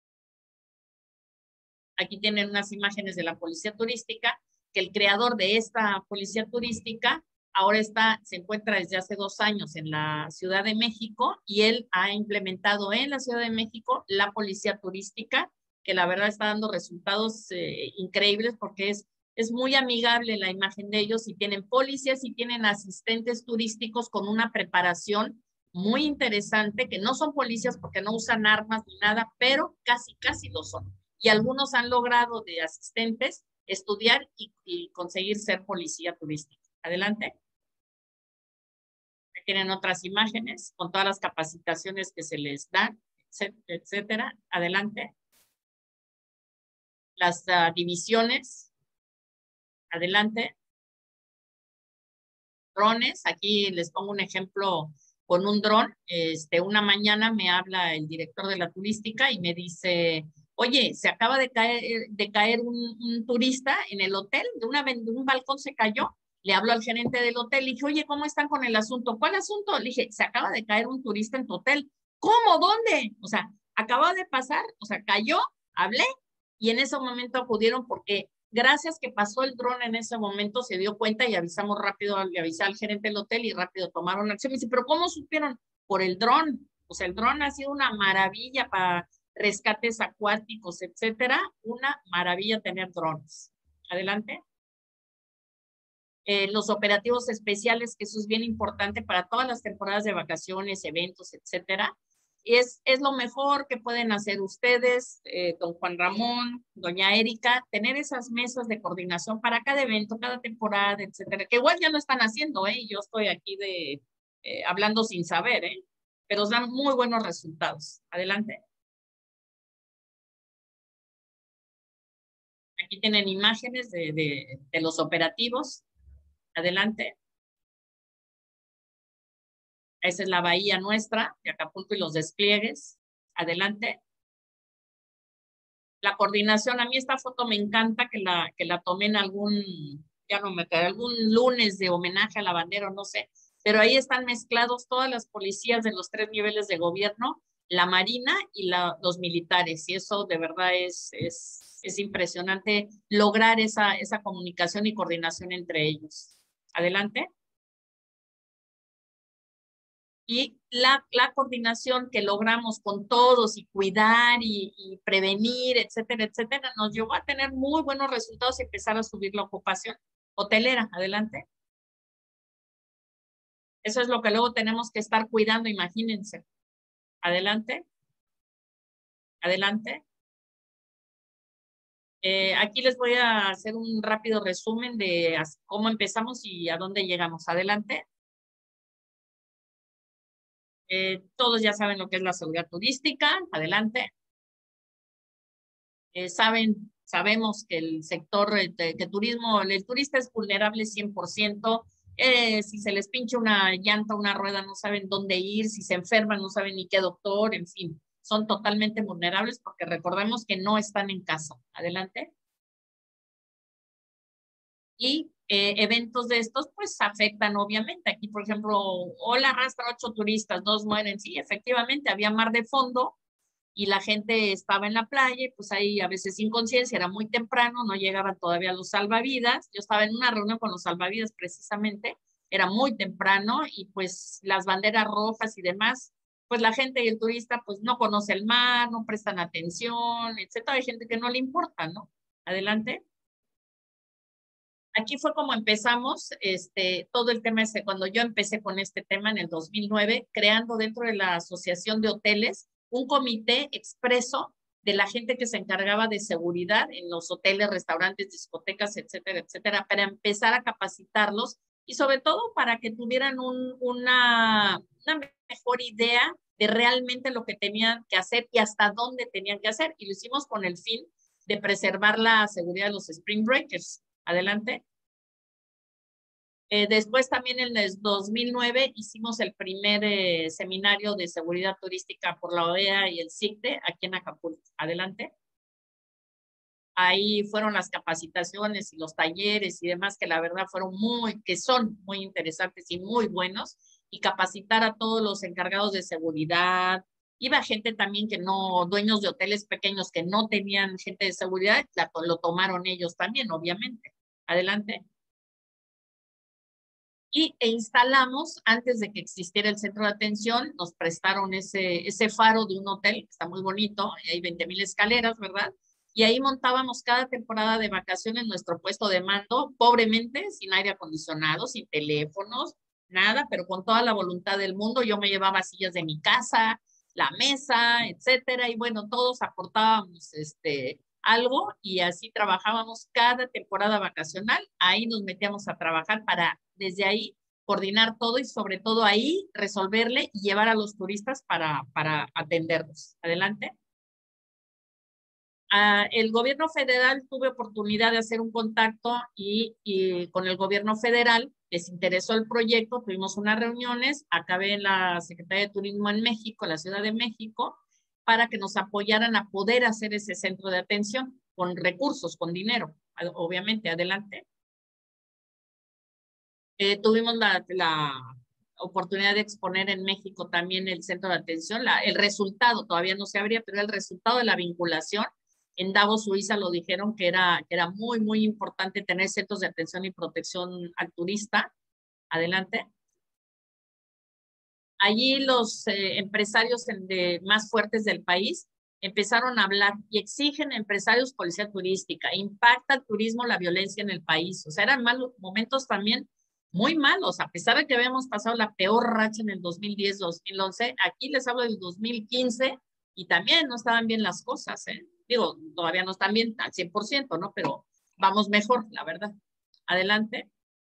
Aquí tienen unas imágenes de la policía turística, que el creador de esta policía turística ahora está, se encuentra desde hace dos años en la Ciudad de México y él ha implementado en la Ciudad de México la policía turística, que la verdad está dando resultados eh, increíbles porque es Es muy amigable la imagen de ellos y tienen policías y tienen asistentes turísticos con una preparación muy interesante, que no son policías porque no usan armas ni nada, pero casi, casi lo son. Y algunos han logrado de asistentes estudiar y, y conseguir ser policía turística. Adelante. Aquí tienen otras imágenes con todas las capacitaciones que se les dan, etcétera. Adelante. Las uh, divisiones. Adelante. Drones, aquí les pongo un ejemplo con un dron. Este, una mañana me habla el director de la turística y me dice, oye, se acaba de caer, de caer un, un turista en el hotel, de, una, de un balcón se cayó. Le hablo al gerente del hotel y dije, oye, ¿cómo están con el asunto? ¿Cuál asunto? Le dije, se acaba de caer un turista en tu hotel. ¿Cómo? ¿Dónde? O sea, acaba de pasar, o sea, cayó, hablé y en ese momento acudieron porque gracias que pasó el dron en ese momento, se dio cuenta y avisamos rápido, le avisé al gerente del hotel y rápido tomaron acción. Me dice, ¿pero cómo supieron? Por el dron. O sea, el dron ha sido una maravilla para rescates acuáticos, etcétera. Una maravilla tener drones. Adelante. Eh, los operativos especiales, que eso es bien importante para todas las temporadas de vacaciones, eventos, etcétera. Es, es lo mejor que pueden hacer ustedes, eh, don Juan Ramón, doña Erika, tener esas mesas de coordinación para cada evento, cada temporada, etcétera, que igual ya lo están haciendo, ¿eh? Yo estoy aquí de, eh, hablando sin saber, ¿eh? Pero dan muy buenos resultados. Adelante. Aquí tienen imágenes de, de, de los operativos. Adelante. Esa es la bahía nuestra de Acapulco y los despliegues. Adelante. La coordinación, a mí esta foto me encanta que la, que la tomé en algún, ya no me quedé, algún lunes de homenaje a la bandera, no sé, pero ahí están mezclados todas las policías de los tres niveles de gobierno, la marina y la, los militares, y eso de verdad es, es, es impresionante lograr esa, esa comunicación y coordinación entre ellos. Adelante. Y la, la coordinación que logramos con todos y cuidar y, y prevenir, etcétera, etcétera, nos llevó a tener muy buenos resultados y empezar a subir la ocupación hotelera. Adelante. Eso es lo que luego tenemos que estar cuidando, imagínense. Adelante. Adelante. Eh, aquí les voy a hacer un rápido resumen de cómo empezamos y a dónde llegamos. Adelante. Eh, todos ya saben lo que es la seguridad turística. Adelante. Eh, saben, sabemos que el sector de, que turismo, el turista es vulnerable cien por ciento. Eh, si se les pincha una llanta, una rueda, no saben dónde ir. Si se enferman, no saben ni qué doctor. En fin, son totalmente vulnerables porque recordemos que no están en casa. Adelante. Y eh, eventos de estos pues afectan obviamente. Aquí, por ejemplo, ola arrastra ocho turistas, dos mueren. Sí, efectivamente, había mar de fondo y la gente estaba en la playa, pues ahí a veces sin conciencia, era muy temprano, no llegaban todavía los salvavidas. Yo estaba en una reunión con los salvavidas precisamente, era muy temprano y pues las banderas rojas y demás, pues la gente y el turista pues no conoce el mar, no prestan atención, etcétera. Hay gente que no le importa, ¿no? Adelante. Aquí fue como empezamos este, todo el tema ese, cuando yo empecé con este tema en el dos mil nueve, creando dentro de la Asociación de Hoteles un comité expreso de la gente que se encargaba de seguridad en los hoteles, restaurantes, discotecas, etcétera, etcétera, para empezar a capacitarlos y sobre todo para que tuvieran un, una, una mejor idea de realmente lo que tenían que hacer y hasta dónde tenían que hacer. Y lo hicimos con el fin de preservar la seguridad de los Spring Breakers. Adelante. Eh, después también en el dos mil nueve hicimos el primer eh, seminario de seguridad turística por la O E A y el SICTE aquí en Acapulco. Adelante. Ahí fueron las capacitaciones y los talleres y demás que la verdad fueron muy, que son muy interesantes y muy buenos, y capacitar a todos los encargados de seguridad. Iba gente también que no, dueños de hoteles pequeños que no tenían gente de seguridad, la, lo tomaron ellos también, obviamente. Adelante. Y e instalamos, antes de que existiera el centro de atención, nos prestaron ese, ese faro de un hotel, que está muy bonito, y hay veinte mil escaleras, ¿verdad? Y ahí montábamos cada temporada de vacaciones nuestro puesto de mando, pobremente, sin aire acondicionado, sin teléfonos, nada, pero con toda la voluntad del mundo. Yo me llevaba sillas de mi casa, la mesa, etcétera, y bueno, todos aportábamos este, algo y así trabajábamos cada temporada vacacional. Ahí nos metíamos a trabajar para, desde ahí, coordinar todo y sobre todo ahí resolverle y llevar a los turistas para, para atenderlos. Adelante. Uh, el gobierno federal, tuve oportunidad de hacer un contacto y, y con el gobierno federal les interesó el proyecto, tuvimos unas reuniones, acabé en la Secretaría de Turismo en México, en la Ciudad de México, para que nos apoyaran a poder hacer ese centro de atención con recursos, con dinero, obviamente. Adelante. Eh, tuvimos la, la oportunidad de exponer en México también el centro de atención, la, el resultado, todavía no se abría, pero el resultado de la vinculación. En Davos, Suiza, lo dijeron que era, que era muy, muy importante tener centros de atención y protección al turista. Adelante. Allí los eh, empresarios de, más fuertes del país empezaron a hablar y exigen empresarios policía turística. Impacta el turismo la violencia en el país. O sea, eran malos momentos también muy malos, a pesar de que habíamos pasado la peor racha en el dos mil diez, dos mil once. Aquí les hablo del dos mil quince y también no estaban bien las cosas, ¿eh? Digo, todavía no están bien al cien por ciento, ¿no? Pero vamos mejor, la verdad. Adelante.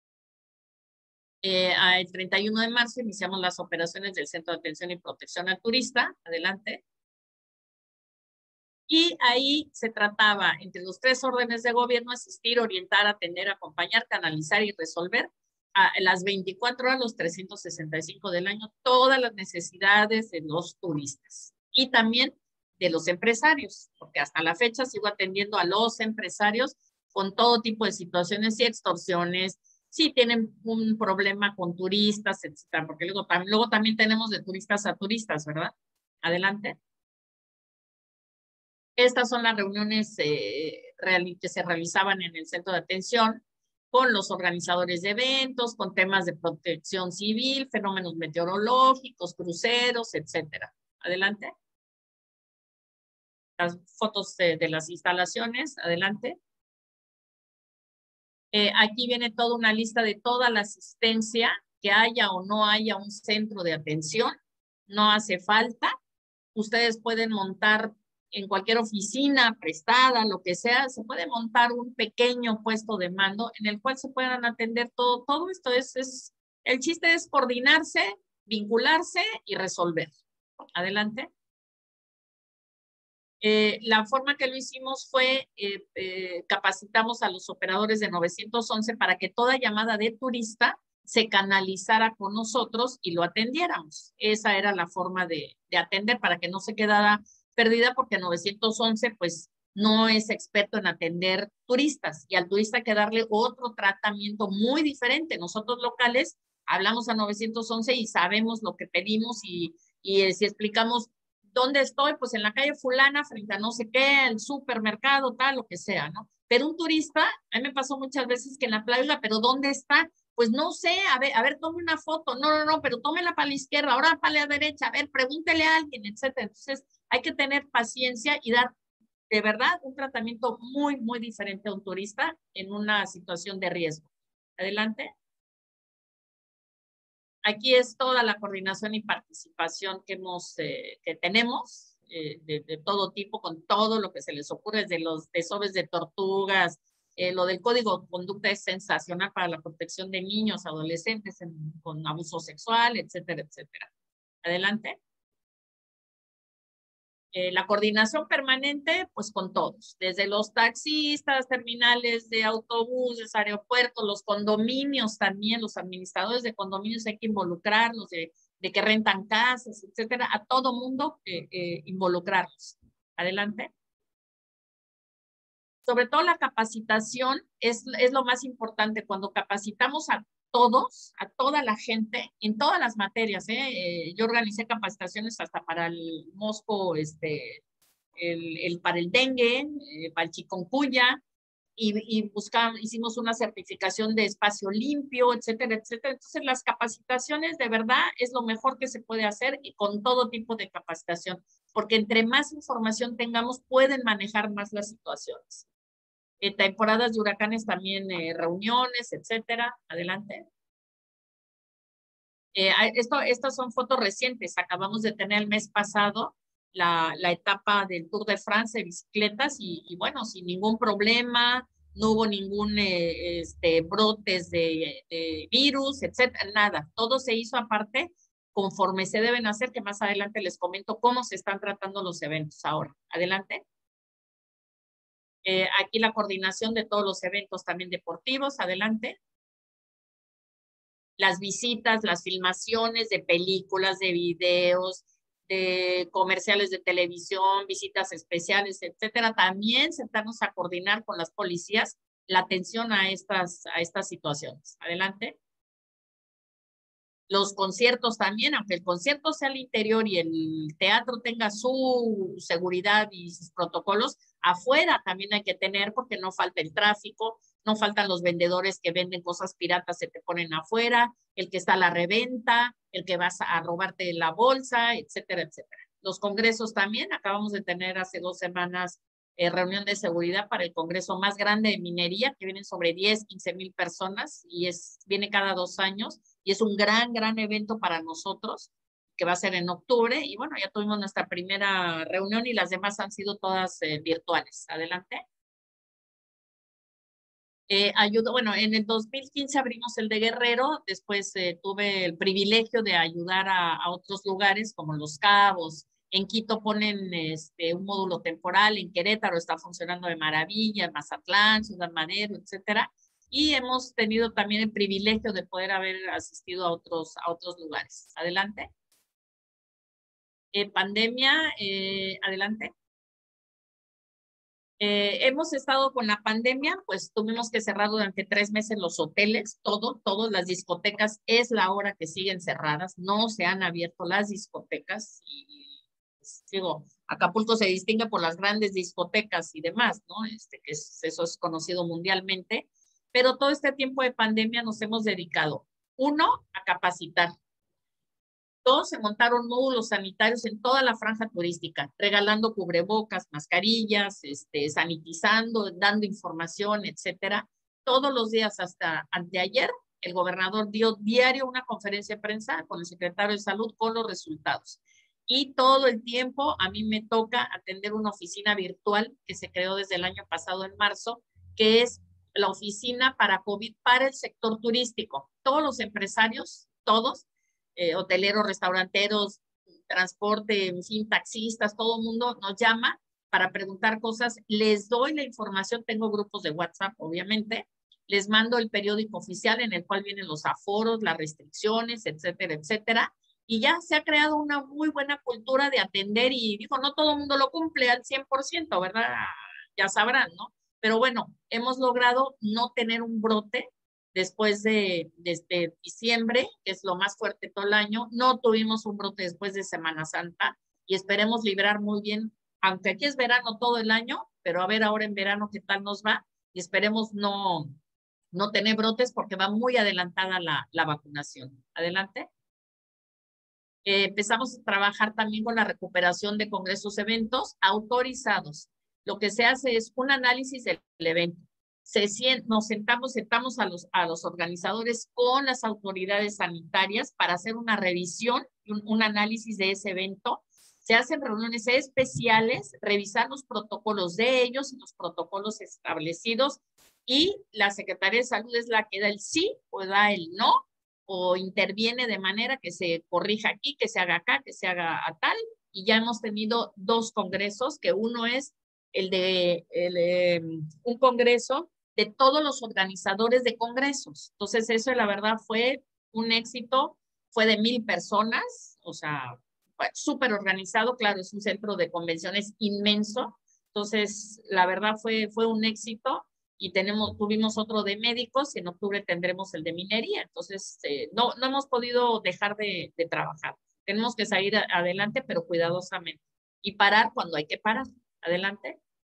Eh, el treinta y uno de marzo iniciamos las operaciones del Centro de Atención y Protección al Turista. Adelante. Y ahí se trataba, entre los tres órdenes de gobierno, asistir, orientar, atender, acompañar, canalizar y resolver a las veinticuatro horas, los trescientos sesenta y cinco del año, todas las necesidades de los turistas. Y también de los empresarios, porque hasta la fecha sigo atendiendo a los empresarios con todo tipo de situaciones y extorsiones, si tienen un problema con turistas, etcétera, porque luego, luego también tenemos de turistas a turistas, ¿verdad? Adelante. Estas son las reuniones eh, que se realizaban en el centro de atención con los organizadores de eventos, con temas de protección civil, fenómenos meteorológicos, cruceros, etcétera. Adelante. Las fotos de, de las instalaciones. Adelante. Eh, aquí viene toda una lista de toda la asistencia, que haya o no haya un centro de atención. No hace falta. Ustedes pueden montar en cualquier oficina prestada, lo que sea, se puede montar un pequeño puesto de mando en el cual se puedan atender todo. Todo esto es, es el chiste es coordinarse, vincularse y resolver. Adelante. Eh, la forma que lo hicimos fue, eh, eh, capacitamos a los operadores de nueve once para que toda llamada de turista se canalizara con nosotros y lo atendiéramos. Esa era la forma de, de atender para que no se quedara perdida, porque nueve once pues no es experto en atender turistas y al turista hay que darle otro tratamiento muy diferente. Nosotros locales hablamos a nueve once y sabemos lo que pedimos y, y eh, si explicamos dónde estoy, pues en la calle fulana, frente a no sé qué, el supermercado, tal, lo que sea, ¿no? Pero un turista, a mí me pasó muchas veces que en la playa, pero ¿dónde está? Pues no sé, a ver, a ver, tome una foto, no, no, no, pero tómela para la izquierda, ahora para la derecha, a ver, pregúntele a alguien, etcétera. Entonces, hay que tener paciencia y dar, de verdad, un tratamiento muy, muy diferente a un turista en una situación de riesgo. Adelante. Aquí es toda la coordinación y participación que, hemos, eh, que tenemos eh, de, de todo tipo, con todo lo que se les ocurre, desde los desovers de tortugas, eh, lo del código de conducta es sensacional para la protección de niños, adolescentes en, con abuso sexual, etcétera, etcétera. Adelante. Eh, la coordinación permanente, pues con todos, desde los taxistas, terminales de autobuses, aeropuertos, los condominios también, los administradores de condominios hay que involucrarlos, de, de que rentan casas, etcétera, a todo mundo eh, eh, involucrarlos. Adelante. Sobre todo la capacitación es, es lo más importante. Cuando capacitamos a todos, a toda la gente, en todas las materias, ¿eh? Eh, yo organicé capacitaciones hasta para el mosco, este, el, el, para el dengue, eh, para el chikungunya, y, y buscamos, hicimos una certificación de espacio limpio, etcétera, etcétera. Entonces, las capacitaciones de verdad es lo mejor que se puede hacer y con todo tipo de capacitación, porque entre más información tengamos, pueden manejar más las situaciones. En temporadas de huracanes también eh, reuniones, etcétera. Adelante. Eh, esto, estas son fotos recientes. Acabamos de tener el mes pasado la, la etapa del Tour de France de bicicletas y, y bueno, sin ningún problema, no hubo ningún eh, este, brotes de, de virus, etcétera, nada. Todo se hizo aparte conforme se deben hacer, que más adelante les comento cómo se están tratando los eventos ahora. Adelante. Eh, aquí la coordinación de todos los eventos también deportivos. Adelante. Las visitas, las filmaciones de películas, de videos, de comerciales de televisión, visitas especiales, etcétera. También sentarnos a coordinar con las policías la atención a estas, a estas situaciones. Adelante. Los conciertos también, aunque el concierto sea al interior y el teatro tenga su seguridad y sus protocolos, afuera también hay que tener porque no falta el tráfico, no faltan los vendedores que venden cosas piratas, se te ponen afuera, el que está a la reventa, el que vas a robarte la bolsa, etcétera, etcétera. Los congresos también, acabamos de tener hace dos semanas eh, reunión de seguridad para el congreso más grande de minería, que vienen sobre diez, quince mil personas y es, viene cada dos años. Y es un gran, gran evento para nosotros, que va a ser en octubre. Y bueno, ya tuvimos nuestra primera reunión y las demás han sido todas eh, virtuales. Adelante. Eh, ayudo, bueno, en el dos mil quince abrimos el de Guerrero, después eh, tuve el privilegio de ayudar a, a otros lugares como Los Cabos. En Quito ponen este, un módulo temporal, en Querétaro está funcionando de maravilla, en Mazatlán, Ciudad Madero, etcétera. Y hemos tenido también el privilegio de poder haber asistido a otros, a otros lugares. Adelante. Eh, pandemia, eh, adelante. Eh, hemos estado con la pandemia, pues tuvimos que cerrar durante tres meses los hoteles, todo, todas las discotecas, es la hora que siguen cerradas, no se han abierto las discotecas y, pues, digo, Acapulco se distingue por las grandes discotecas y demás, ¿no? Este, que es, eso es conocido mundialmente. Pero todo este tiempo de pandemia nos hemos dedicado, uno, a capacitar. Dos, se montaron módulos sanitarios en toda la franja turística, regalando cubrebocas, mascarillas, este, sanitizando, dando información, etcétera. Todos los días hasta anteayer, el gobernador dio diario una conferencia de prensa con el secretario de Salud con los resultados. Y todo el tiempo a mí me toca atender una oficina virtual que se creó desde el año pasado en marzo, que es la oficina para COVID para el sector turístico. Todos los empresarios, todos, eh, hoteleros, restauranteros, transporte, en fin, taxistas, todo el mundo nos llama para preguntar cosas. Les doy la información, tengo grupos de WhatsApp, obviamente. Les mando el periódico oficial en el cual vienen los aforos, las restricciones, etcétera, etcétera. Y ya se ha creado una muy buena cultura de atender y digo, no todo el mundo lo cumple al cien por ciento, ¿verdad? ya sabrán, ¿no? Pero bueno, hemos logrado no tener un brote después de, desde diciembre, que es lo más fuerte todo el año. No tuvimos un brote después de Semana Santa y esperemos librar muy bien, aunque aquí es verano todo el año, pero a ver ahora en verano qué tal nos va y esperemos no, no tener brotes porque va muy adelantada la, la vacunación. Adelante. Eh, empezamos a trabajar también con la recuperación de congresos, eventos autorizados. Lo que se hace es un análisis del evento. Se, nos sentamos, sentamos a los, a los organizadores con las autoridades sanitarias para hacer una revisión y un, un análisis de ese evento. Se hacen reuniones especiales, revisar los protocolos de ellos, los protocolos establecidos, y la Secretaría de Salud es la que da el sí o da el no, o interviene de manera que se corrija aquí, que se haga acá, que se haga a tal. Y ya hemos tenido dos congresos, que uno es el de el, eh, un congreso de todos los organizadores de congresos. Entonces eso la verdad fue un éxito, fue de mil personas, o sea, súper organizado, claro, es un centro de convenciones inmenso. Entonces la verdad fue, fue un éxito. Y tenemos, tuvimos otro de médicos, y en octubre tendremos el de minería. Entonces, eh, no, no hemos podido dejar de, de trabajar. Tenemos que salir a, adelante, pero cuidadosamente. Y parar cuando hay que parar. Adelante.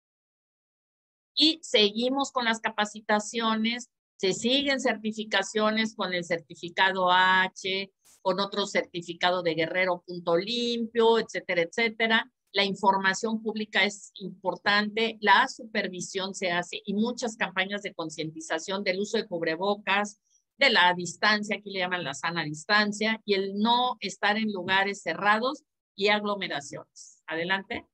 Y seguimos con las capacitaciones. Se siguen certificaciones con el certificado H, con otro certificado de Guerrero Punto Limpio, etcétera, etcétera. La información pública es importante, la supervisión se hace y muchas campañas de concientización del uso de cubrebocas, de la distancia, aquí le llaman la sana distancia, y el no estar en lugares cerrados y aglomeraciones. Adelante.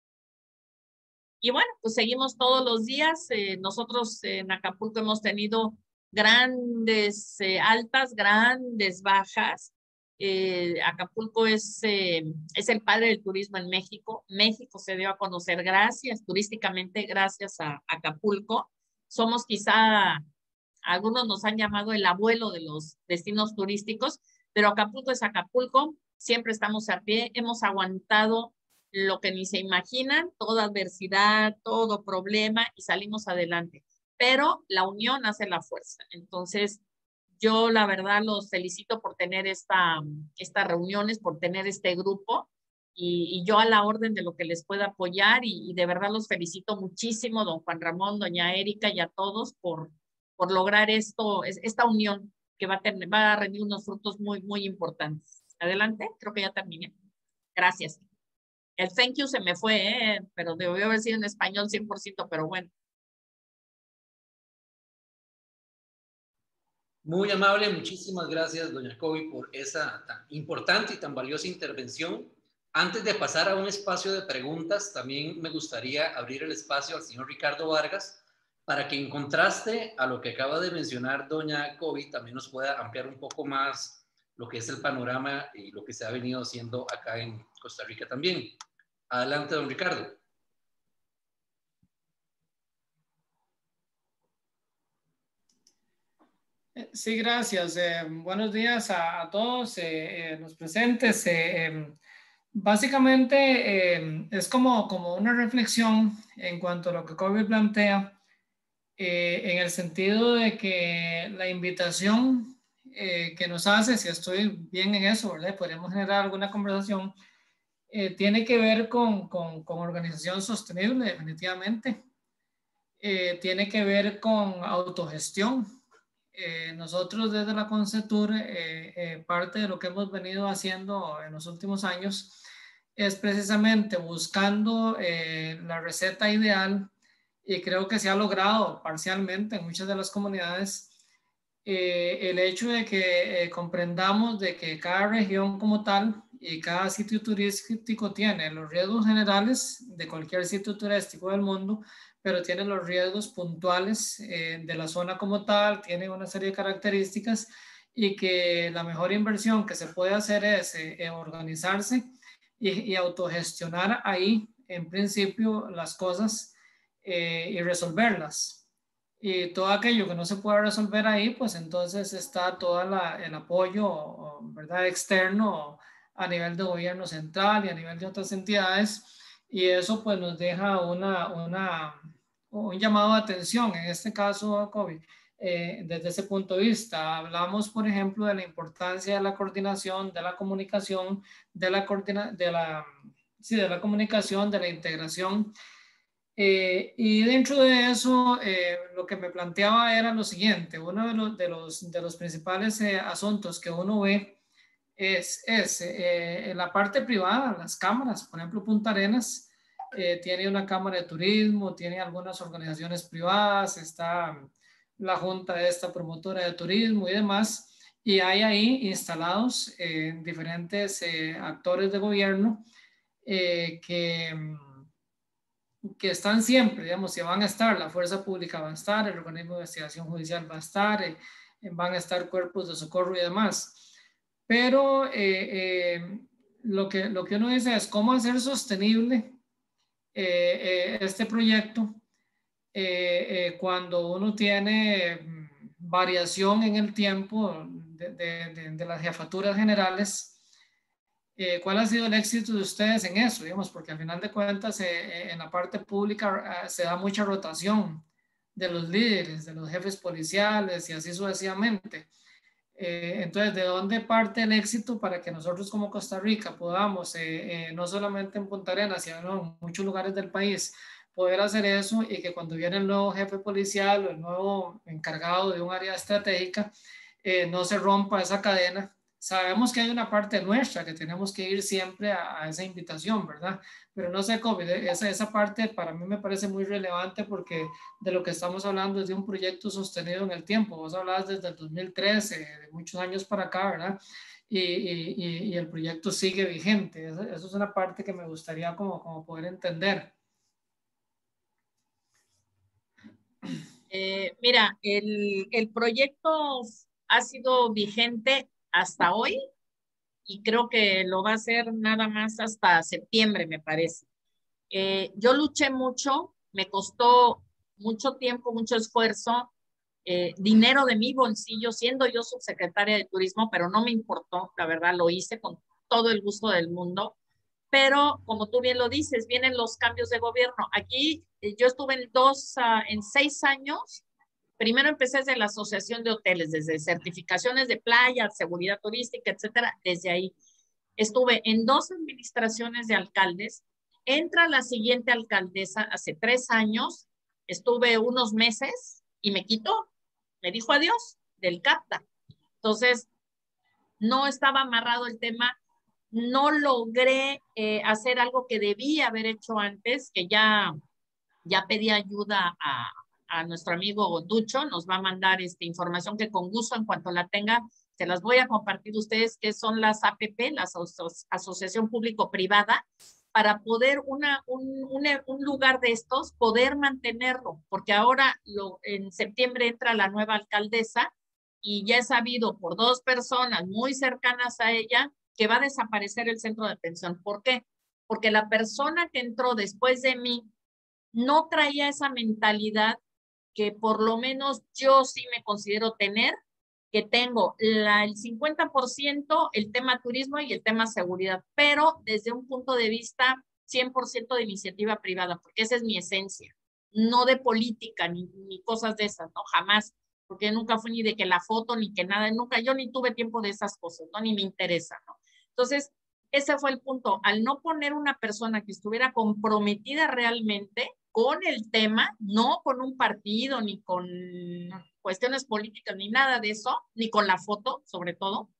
Y bueno, pues seguimos todos los días. Eh, nosotros en Acapulco hemos tenido grandes eh, altas, grandes bajas. Eh, Acapulco es, eh, es el padre del turismo en México. México se dio a conocer gracias, turísticamente, gracias a Acapulco. Somos quizá, algunos nos han llamado el abuelo de los destinos turísticos, pero Acapulco es Acapulco, siempre estamos a pie, hemos aguantado lo que ni se imaginan, toda adversidad, todo problema, y salimos adelante. Pero la unión hace la fuerza. Entonces, yo la verdad los felicito por tener esta, estas reuniones, por tener este grupo, y, y yo a la orden de lo que les pueda apoyar, y, y de verdad los felicito muchísimo, don Juan Ramón, doña Erika y a todos por, por lograr esto, esta unión que va a, tener, va a rendir unos frutos muy, muy importantes. Adelante, creo que ya terminé. Gracias. El thank you se me fue, ¿eh? Pero debió haber sido en español cien por ciento, pero bueno. Muy amable, muchísimas gracias, doña Kobe, por esa tan importante y tan valiosa intervención. Antes de pasar a un espacio de preguntas, también me gustaría abrir el espacio al señor Ricardo Vargas para que, en contraste a lo que acaba de mencionar doña Kobe, también nos pueda ampliar un poco más lo que es el panorama y lo que se ha venido haciendo acá en Costa Rica también. Adelante, don Ricardo. Sí, gracias. Eh, buenos días a, a todos eh, eh, los presentes. Eh, eh, básicamente eh, es como, como una reflexión en cuanto a lo que Kobe plantea, eh, en el sentido de que la invitación eh, que nos hace, si estoy bien en eso, ¿verdad? Podríamos generar alguna conversación, eh, tiene que ver con, con, con organización sostenible, definitivamente. Eh, tiene que ver con autogestión. Eh, nosotros desde la Concetur, eh, eh, parte de lo que hemos venido haciendo en los últimos años es precisamente buscando eh, la receta ideal, y creo que se ha logrado parcialmente en muchas de las comunidades, eh, el hecho de que eh, comprendamos de que cada región como tal y cada sitio turístico tiene los riesgos generales de cualquier sitio turístico del mundo, pero tiene los riesgos puntuales eh, de la zona como tal, tiene una serie de características, y que la mejor inversión que se puede hacer es eh, organizarse y, y autogestionar ahí, en principio, las cosas eh, y resolverlas. Y todo aquello que no se puede resolver ahí, pues entonces está todo la, el apoyo, ¿verdad?, externo a nivel de gobierno central y a nivel de otras entidades, y eso pues nos deja una, una un llamado de atención, en este caso, COVID, eh, desde ese punto de vista. Hablamos, por ejemplo, de la importancia de la coordinación, de la comunicación, de la, coordina de la, sí, de la comunicación, de la integración. Eh, y dentro de eso, eh, lo que me planteaba era lo siguiente: uno de los, de los, de los principales eh, asuntos que uno ve es, es eh, la parte privada, las cámaras. Por ejemplo, Punta Arenas eh, tiene una cámara de turismo, tiene algunas organizaciones privadas, está la junta de esta promotora de turismo y demás, y hay ahí instalados eh, diferentes eh, actores de gobierno eh, que que están siempre, digamos, si van a estar, la fuerza pública va a estar, el organismo de investigación judicial va a estar, eh, van a estar cuerpos de socorro y demás. Pero eh, eh, lo, que, lo que uno dice es cómo hacer sostenible eh, eh, este proyecto eh, eh, cuando uno tiene variación en el tiempo de, de, de, de las jefaturas generales. Eh, ¿Cuál ha sido el éxito de ustedes en eso? Digamos, porque al final de cuentas eh, en la parte pública eh, se da mucha rotación de los líderes, de los jefes policiales y así sucesivamente. Eh, entonces, ¿de dónde parte el éxito para que nosotros como Costa Rica podamos, eh, eh, no solamente en Punta Arenas, sino en muchos lugares del país, poder hacer eso, y que cuando viene el nuevo jefe policial o el nuevo encargado de un área estratégica, eh, no se rompa esa cadena? Sabemos que hay una parte nuestra que tenemos que ir siempre a, a esa invitación, ¿verdad? Pero no sé, COVID, esa, esa parte para mí me parece muy relevante, porque de lo que estamos hablando es de un proyecto sostenido en el tiempo. Vos hablabas desde el dos mil trece, de muchos años para acá, ¿verdad? Y, y, y el proyecto sigue vigente. Eso, eso es una parte que me gustaría como, como poder entender. Eh, mira, el, el proyecto ha sido vigente hasta hoy y creo que lo va a hacer nada más hasta septiembre, me parece. Eh, yo luché mucho, me costó mucho tiempo, mucho esfuerzo, eh, dinero de mi bolsillo, siendo yo subsecretaria de Turismo, pero no me importó, la verdad, lo hice con todo el gusto del mundo. Pero como tú bien lo dices, vienen los cambios de gobierno. Aquí eh, yo estuve en dos, uh, en seis años. Primero empecé desde la Asociación de Hoteles, desde certificaciones de playa, seguridad turística, etcétera. Desde ahí estuve en dos administraciones de alcaldes. Entra la siguiente alcaldesa hace tres años. Estuve unos meses y me quitó. Me dijo adiós del CAPTA. Entonces, no estaba amarrado el tema. No logré eh, hacer algo que debía haber hecho antes, que ya, ya pedí ayuda a, a nuestro amigo Ducho, nos va a mandar esta información que con gusto en cuanto la tenga, se las voy a compartir a ustedes, que son las A P P, la Asociación Público-Privada, para poder una, un, un, un lugar de estos, poder mantenerlo, porque ahora lo, en septiembre entra la nueva alcaldesa y ya es sabido por dos personas muy cercanas a ella que va a desaparecer el centro de atención. ¿Por qué? Porque la persona que entró después de mí no traía esa mentalidad que por lo menos yo sí me considero tener, que tengo la, el cincuenta por ciento el tema turismo y el tema seguridad, pero desde un punto de vista cien por ciento de iniciativa privada, porque esa es mi esencia, no de política ni, ni cosas de esas, no, jamás, porque nunca fui ni de que la foto, ni que nada, nunca, yo ni tuve tiempo de esas cosas, no, ni me interesa, ¿no? Entonces, ese fue el punto. Al no poner una persona que estuviera comprometida realmente con el tema, no con un partido, ni con cuestiones políticas, ni nada de eso, ni con la foto, sobre todo,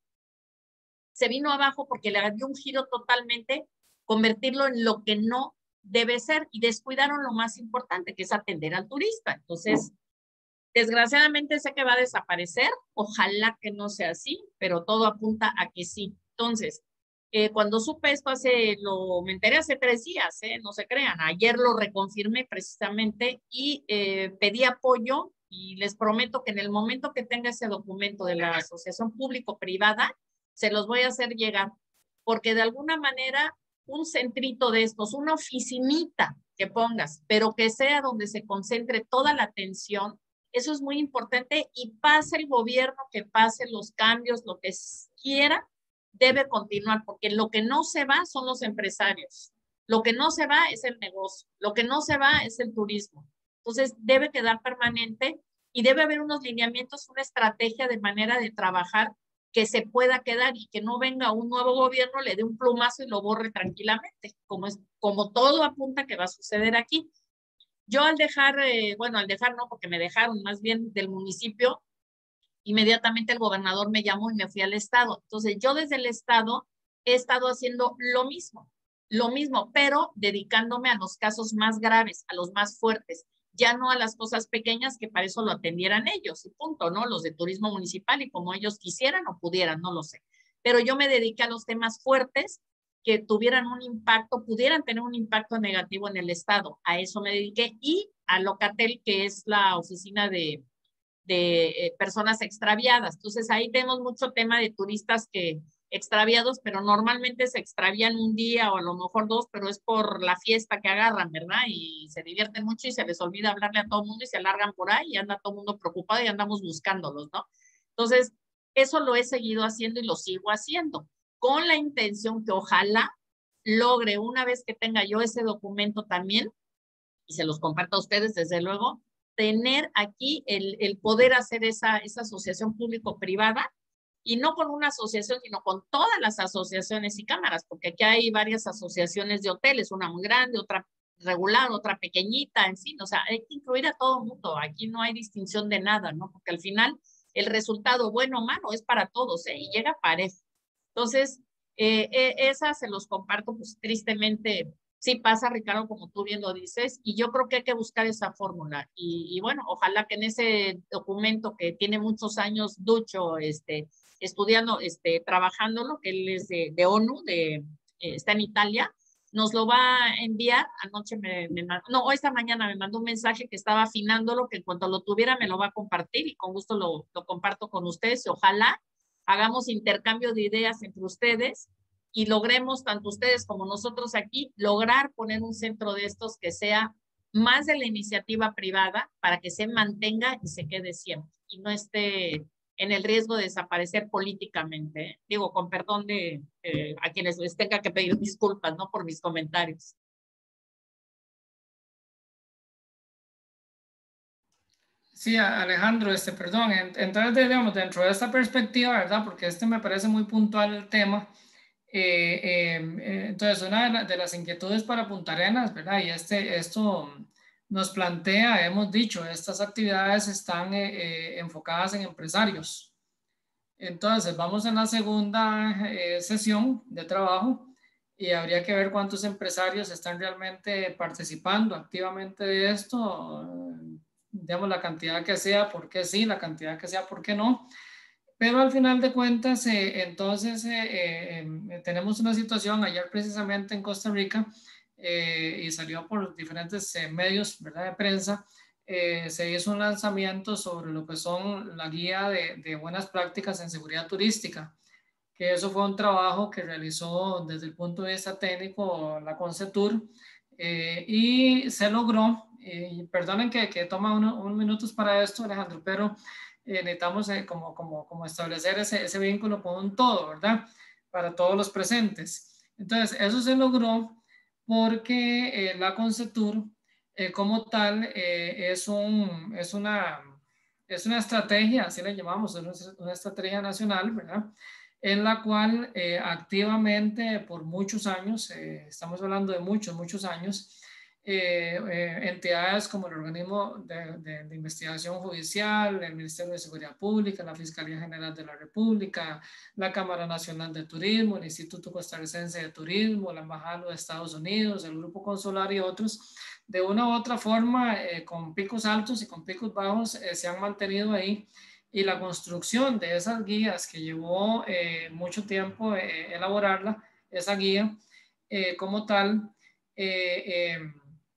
se vino abajo porque le dio un giro totalmente, convertirlo en lo que no debe ser, y descuidaron lo más importante, que es atender al turista. Entonces, desgraciadamente sé que va a desaparecer, ojalá que no sea así, pero todo apunta a que sí. Entonces, Eh, cuando supe esto hace, lo, me enteré hace tres días, eh, no se crean, ayer lo reconfirmé precisamente y eh, pedí apoyo, y les prometo que en el momento que tenga ese documento de la Asociación Público-Privada, se los voy a hacer llegar, porque de alguna manera un centrito de estos, una oficinita que pongas, pero que sea donde se concentre toda la atención, eso es muy importante, y pase el gobierno, que pase los cambios, lo que quiera, debe continuar, porque lo que no se va son los empresarios, lo que no se va es el negocio, lo que no se va es el turismo. Entonces, debe quedar permanente y debe haber unos lineamientos, una estrategia de manera de trabajar que se pueda quedar y que no venga un nuevo gobierno, le dé un plumazo y lo borre tranquilamente, como, es, como todo apunta que va a suceder aquí. Yo al dejar, eh, bueno, al dejar no, porque me dejaron más bien del municipio, inmediatamente el gobernador me llamó y me fui al estado. Entonces yo desde el estado he estado haciendo lo mismo, lo mismo, pero dedicándome a los casos más graves, a los más fuertes, ya no a las cosas pequeñas que para eso lo atendieran ellos, y punto, ¿no? Los de turismo municipal y como ellos quisieran o pudieran, no lo sé. Pero yo me dediqué a los temas fuertes que tuvieran un impacto, pudieran tener un impacto negativo en el estado. A eso me dediqué y a Locatel, que es la oficina de, de eh, personas extraviadas. Entonces ahí tenemos mucho tema de turistas que extraviados, pero normalmente se extravían un día o a lo mejor dos, pero es por la fiesta que agarran, ¿verdad? Y se divierten mucho y se les olvida hablarle a todo el mundo y se largan por ahí y anda todo el mundo preocupado y andamos buscándolos, ¿no? Entonces, eso lo he seguido haciendo y lo sigo haciendo, con la intención que ojalá logre, una vez que tenga yo ese documento también, y se los comparto a ustedes desde luego, tener aquí el, el poder hacer esa, esa asociación público-privada, y no con una asociación, sino con todas las asociaciones y cámaras, porque aquí hay varias asociaciones de hoteles, una muy grande, otra regular, otra pequeñita, en fin, o sea, hay que incluir a todo el mundo, aquí no hay distinción de nada, ¿no? Porque al final el resultado, bueno o malo, es para todos, ¿eh? Y llega parejo. Entonces, eh, eh, esa se los comparto, pues tristemente sí pasa, Ricardo, como tú bien lo dices, y yo creo que hay que buscar esa fórmula. Y, y bueno, ojalá que en ese documento que tiene muchos años Ducho, este, estudiando, este, trabajándolo, que él es de, de ONU, de, eh, está en Italia, nos lo va a enviar. Anoche me, me no, esta mañana me mandó un mensaje que estaba afinándolo, que en cuanto lo tuviera me lo va a compartir y con gusto lo, lo comparto con ustedes. Y ojalá hagamos intercambio de ideas entre ustedes y logremos, tanto ustedes como nosotros aquí, lograr poner un centro de estos que sea más de la iniciativa privada para que se mantenga y se quede siempre y no esté en el riesgo de desaparecer políticamente. ¿eh? Digo, con perdón de eh, a quienes les tenga que pedir disculpas, ¿no? Por mis comentarios. Sí, Alejandro, este, perdón, entonces, digamos, dentro de esta perspectiva, ¿verdad? Porque este me parece muy puntual el tema. Eh, eh, entonces, una de, la, de las inquietudes para Punta Arenas, ¿verdad? Y este, esto nos plantea, hemos dicho, estas actividades están eh, eh, enfocadas en empresarios. Entonces, vamos en la segunda eh, sesión de trabajo y habría que ver cuántos empresarios están realmente participando activamente de esto, digamos, la cantidad que sea, por qué sí, la cantidad que sea, por qué no. Pero al final de cuentas, eh, entonces, eh, eh, tenemos una situación ayer precisamente en Costa Rica eh, y salió por diferentes eh, medios, ¿verdad?, de prensa. Eh, se hizo un lanzamiento sobre lo que son la guía de, de buenas prácticas en seguridad turística, que eso fue un trabajo que realizó desde el punto de vista técnico la Concetur eh, y se logró, eh, perdonen que, que toma unos un minutos para esto, Alejandro, pero eh, necesitamos eh, como, como, como establecer ese, ese vínculo con un todo, ¿verdad? Para todos los presentes. Entonces, eso se logró porque eh, la Concetur eh, como tal eh, es, un, es, una, es una estrategia, así la llamamos, es una estrategia nacional, ¿verdad?, en la cual eh, activamente por muchos años, eh, estamos hablando de muchos, muchos años, eh, eh, entidades como el organismo de, de, de investigación judicial, el Ministerio de Seguridad Pública, la Fiscalía General de la República, la Cámara Nacional de Turismo, el Instituto Costarricense de Turismo, la Embajada de Estados Unidos, el Grupo Consular y otros, de una u otra forma, eh, con picos altos y con picos bajos, eh, se han mantenido ahí. Y la construcción de esas guías que llevó eh, mucho tiempo eh, elaborarla, esa guía eh, como tal, eh, eh,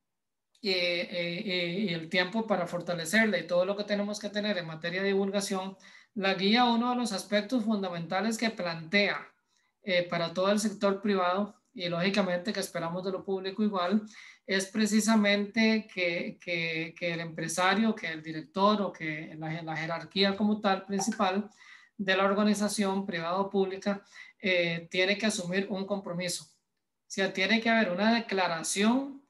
eh, eh, y el tiempo para fortalecerla y todo lo que tenemos que tener en materia de divulgación, la guía, uno de los aspectos fundamentales que plantea eh, para todo el sector privado y lógicamente que esperamos de lo público igual, es precisamente que, que, que el empresario, que el director o que la, la jerarquía como tal principal de la organización privada o pública eh, tiene que asumir un compromiso. O sea, tiene que haber una declaración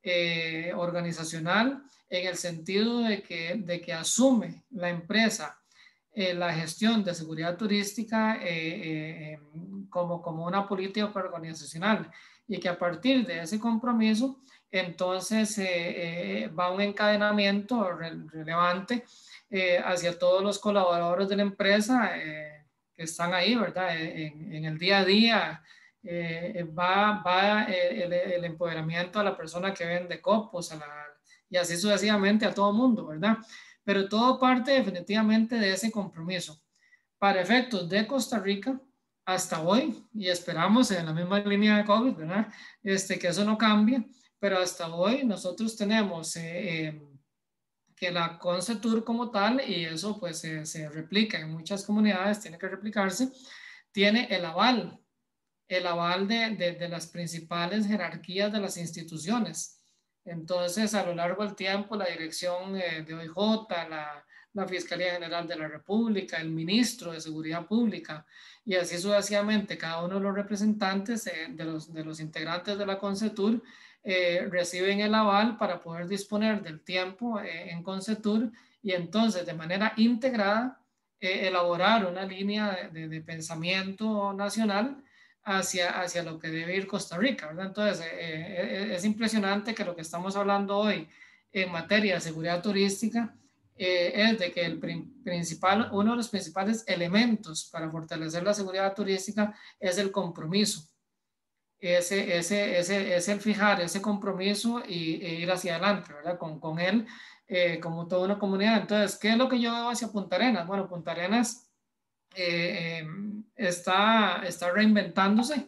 eh, organizacional en el sentido de que, de que asume la empresa eh, la gestión de seguridad turística eh, eh, como, como una política organizacional, y que a partir de ese compromiso entonces eh, eh, va un encadenamiento re relevante eh, hacia todos los colaboradores de la empresa eh, que están ahí, ¿verdad? En, en el día a día eh, va, va el, el, empoderamiento a la persona que vende copos, a la, y así sucesivamente a todo el mundo, ¿verdad? Pero todo parte definitivamente de ese compromiso. Para efectos de Costa Rica, hasta hoy, y esperamos en la misma línea de COVID, ¿verdad? Este, que eso no cambie, pero hasta hoy nosotros tenemos eh, eh, que la Concetur como tal, y eso pues eh, se replica en muchas comunidades, tiene que replicarse, tiene el aval, el aval de, de, de las principales jerarquías de las instituciones. Entonces, a lo largo del tiempo, la dirección eh, de O I J, la, la Fiscalía General de la República, el ministro de Seguridad Pública, y así sucesivamente, cada uno de los representantes eh, de, los, de los integrantes de la Concetur eh, reciben el aval para poder disponer del tiempo eh, en Concetur, y entonces de manera integrada eh, elaborar una línea de, de pensamiento nacional hacia, hacia lo que debe ir Costa Rica, ¿verdad? Entonces, eh, eh, es impresionante que lo que estamos hablando hoy en materia de seguridad turística eh, es de que el principal, uno de los principales elementos para fortalecer la seguridad turística es el compromiso. Ese, ese, ese, es el fijar ese compromiso y, e ir hacia adelante, ¿verdad? Con, con él eh, como toda una comunidad. Entonces, ¿qué es lo que yo veo hacia Punta Arenas? Bueno, Punta Arenas eh, eh, está, está reinventándose,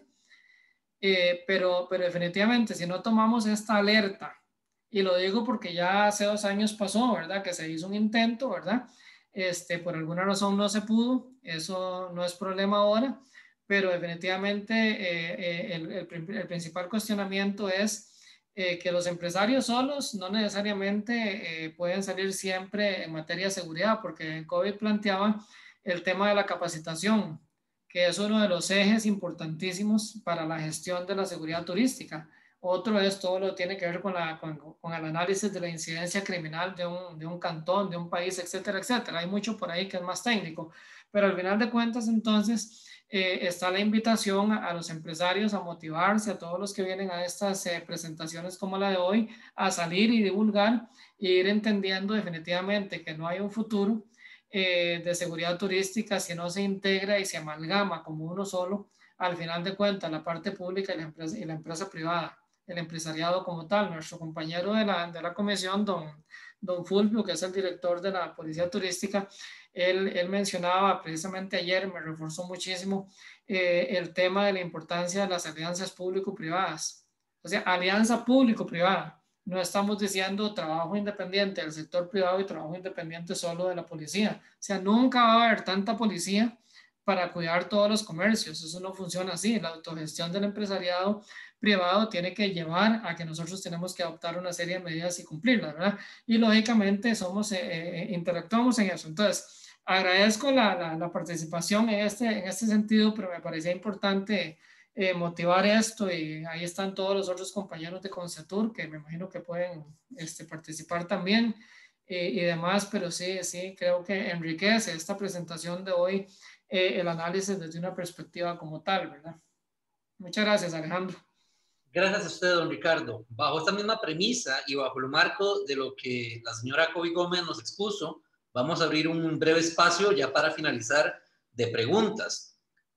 eh, pero, pero definitivamente si no tomamos esta alerta, y lo digo porque ya hace dos años pasó, ¿verdad? Que se hizo un intento, ¿verdad? Este, por alguna razón no se pudo, eso no es problema ahora, pero definitivamente eh, eh, el, el, el principal cuestionamiento es eh, que los empresarios solos no necesariamente eh, pueden salir siempre en materia de seguridad, porque el COVID planteaba el tema de la capacitación, que es uno de los ejes importantísimos para la gestión de la seguridad turística. Otro es todo lo que tiene que ver con, la, con, con el análisis de la incidencia criminal de un, de un cantón, de un país, etcétera, etcétera. Hay mucho por ahí que es más técnico, pero al final de cuentas, entonces, eh, está la invitación a, a los empresarios a motivarse, a todos los que vienen a estas eh, presentaciones como la de hoy, a salir y divulgar e ir entendiendo definitivamente que no hay un futuro eh, de seguridad turística si no se integra y se amalgama como uno solo, al final de cuentas, la parte pública y la empresa, y la empresa privada, el empresariado como tal. Nuestro compañero de la, de la comisión, don, don Fulvio, que es el director de la Policía Turística, él, él mencionaba precisamente ayer, me reforzó muchísimo, eh, el tema de la importancia de las alianzas público-privadas. O sea, alianza público-privada. No estamos diciendo trabajo independiente del sector privado y trabajo independiente solo de la policía. O sea, nunca va a haber tanta policía para cuidar todos los comercios. Eso no funciona así. La autogestión del empresariado privado tiene que llevar a que nosotros tenemos que adoptar una serie de medidas y cumplirlas, ¿verdad? Y lógicamente somos, eh, eh, interactuamos en eso. Entonces, agradezco la, la, la participación en este, en este sentido, pero me parecía importante eh, motivar esto, y ahí están todos los otros compañeros de Concetur que me imagino que pueden este, participar también eh, y demás, pero sí, sí, creo que enriquece esta presentación de hoy eh, el análisis desde una perspectiva como tal, ¿verdad? Muchas gracias, Alejandro. Gracias a usted, don Ricardo. Bajo esta misma premisa y bajo el marco de lo que la señora Kobe Gómez nos expuso, vamos a abrir un breve espacio ya para finalizar de preguntas.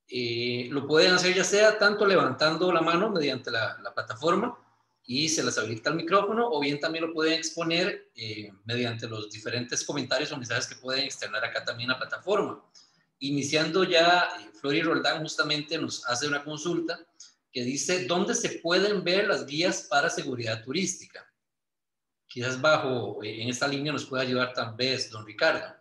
Eh, lo pueden hacer ya sea tanto levantando la mano mediante la, la plataforma y se les habilita el micrófono, o bien también lo pueden exponer eh, mediante los diferentes comentarios o mensajes que pueden externar acá también en la plataforma. Iniciando ya, eh, Flori Roldán justamente nos hace una consulta que dice, ¿dónde se pueden ver las guías para seguridad turística? Quizás bajo, eh, en esta línea nos puede ayudar tal vez don Ricardo.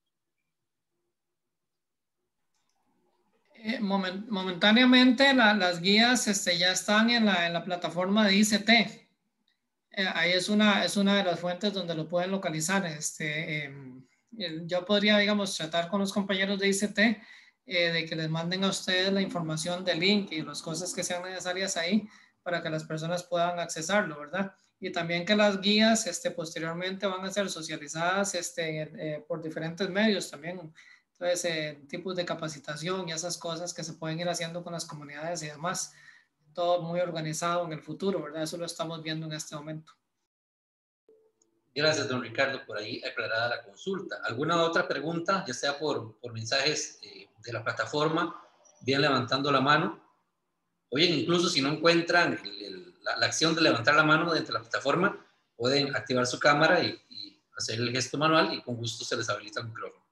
Eh, moment, momentáneamente la, las guías este, ya están en la, en la plataforma de I C T. Eh, ahí es una, es una de las fuentes donde lo pueden localizar. Este, eh, yo podría, digamos, tratar con los compañeros de I C T eh, de que les manden a ustedes la información del link y las cosas que sean necesarias ahí para que las personas puedan accesarlo, ¿verdad? y también que las guías este, posteriormente van a ser socializadas este, eh, por diferentes medios también. Entonces, eh, tipos de capacitación y esas cosas que se pueden ir haciendo con las comunidades y demás. Todo muy organizado en el futuro, ¿verdad? Eso lo estamos viendo en este momento. Gracias, don Ricardo, por ahí aclarada la consulta. ¿Alguna otra pregunta, ya sea por, por mensajes eh, de la plataforma, bien levantando la mano? Oye, incluso si no encuentran el, el, la, la acción de levantar la mano dentro de la plataforma, pueden activar su cámara y, y hacer el gesto manual y con gusto se les habilita el micrófono.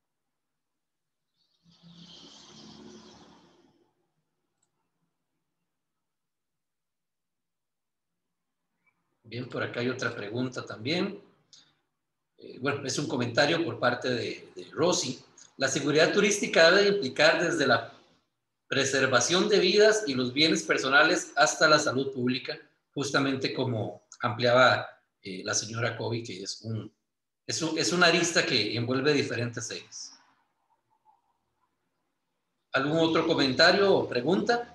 Bien, por acá hay otra pregunta también. Eh, bueno, es un comentario por parte de, de Rosy. La seguridad turística debe implicar desde la preservación de vidas y los bienes personales hasta la salud pública, justamente como ampliaba eh, la señora Kobe, que es, un, es, un, es una arista que envuelve diferentes ejes. ¿Algún otro comentario o pregunta?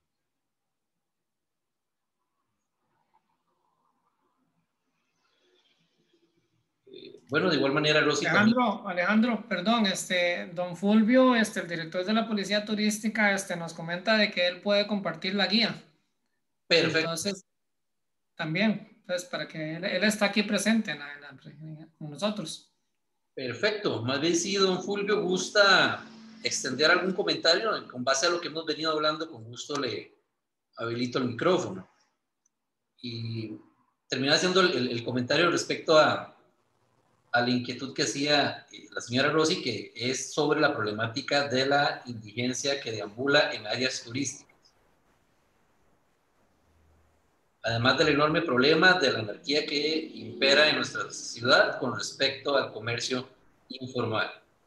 Bueno, de igual manera, Rosy. Alejandro, también... Alejandro, perdón, este, don Fulvio, este, el director de la Policía Turística, este, nos comenta de que él puede compartir la guía. Perfecto. Entonces, también, entonces, para que él, él está aquí presente en la, en la, con nosotros. Perfecto. Más bien, si don Fulvio gusta extender algún comentario con base a lo que hemos venido hablando, con gusto le habilito el micrófono. Y terminar haciendo el, el comentario respecto a a la inquietud que hacía la señora Rosy, que es sobre la problemática de la indigencia que deambula en áreas turísticas. Además del enorme problema de la anarquía que impera en nuestra ciudad con respecto al comercio informal.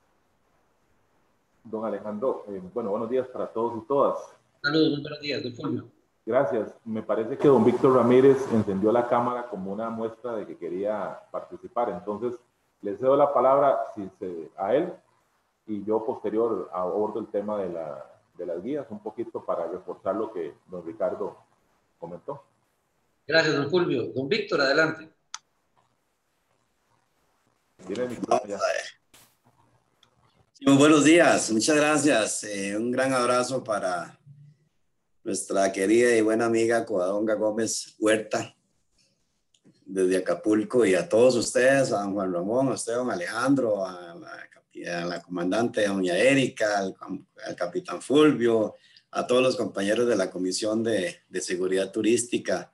Don Alejandro, eh, bueno, buenos días para todos y todas. Saludos, muy buenos días, don Fulvio. Gracias. Me parece que don Víctor Ramírez encendió la cámara como una muestra de que quería participar. Entonces, le cedo la palabra si se, a él y yo posterior abordo el tema de, la, de las guías un poquito para reforzar lo que don Ricardo comentó. Gracias, don Fulvio. Don Víctor, adelante. Tiene el micrófono ya. Sí, muy buenos días, muchas gracias. Eh, un gran abrazo para nuestra querida y buena amiga Covadonga Gómez Huerta desde Acapulco, y a todos ustedes, a don Juan Ramón, a usted, don Alejandro, a la, a la comandante doña Erika, al, al capitán Fulvio, a todos los compañeros de la Comisión de, de Seguridad Turística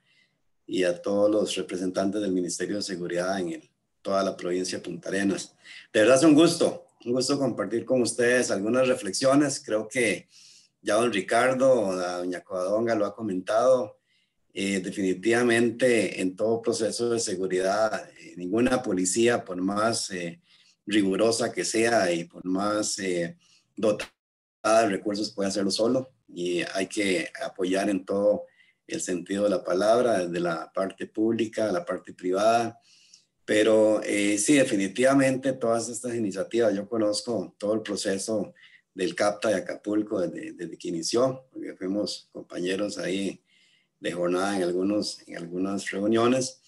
y a todos los representantes del Ministerio de Seguridad en el, toda la provincia de Punta Arenas. De verdad es un gusto, un gusto compartir con ustedes algunas reflexiones. Creo que ya don Ricardo, la doña Covadonga lo ha comentado. Eh, definitivamente en todo proceso de seguridad, eh, ninguna policía, por más eh, rigurosa que sea y por más eh, dotada de recursos, puede hacerlo solo, y hay que apoyar en todo el sentido de la palabra, desde la parte pública, la parte privada. Pero eh, sí, definitivamente todas estas iniciativas, yo conozco todo el proceso del CAPTA de Acapulco desde, desde que inició, porque fuimos compañeros ahí de jornada en, algunos, en algunas reuniones.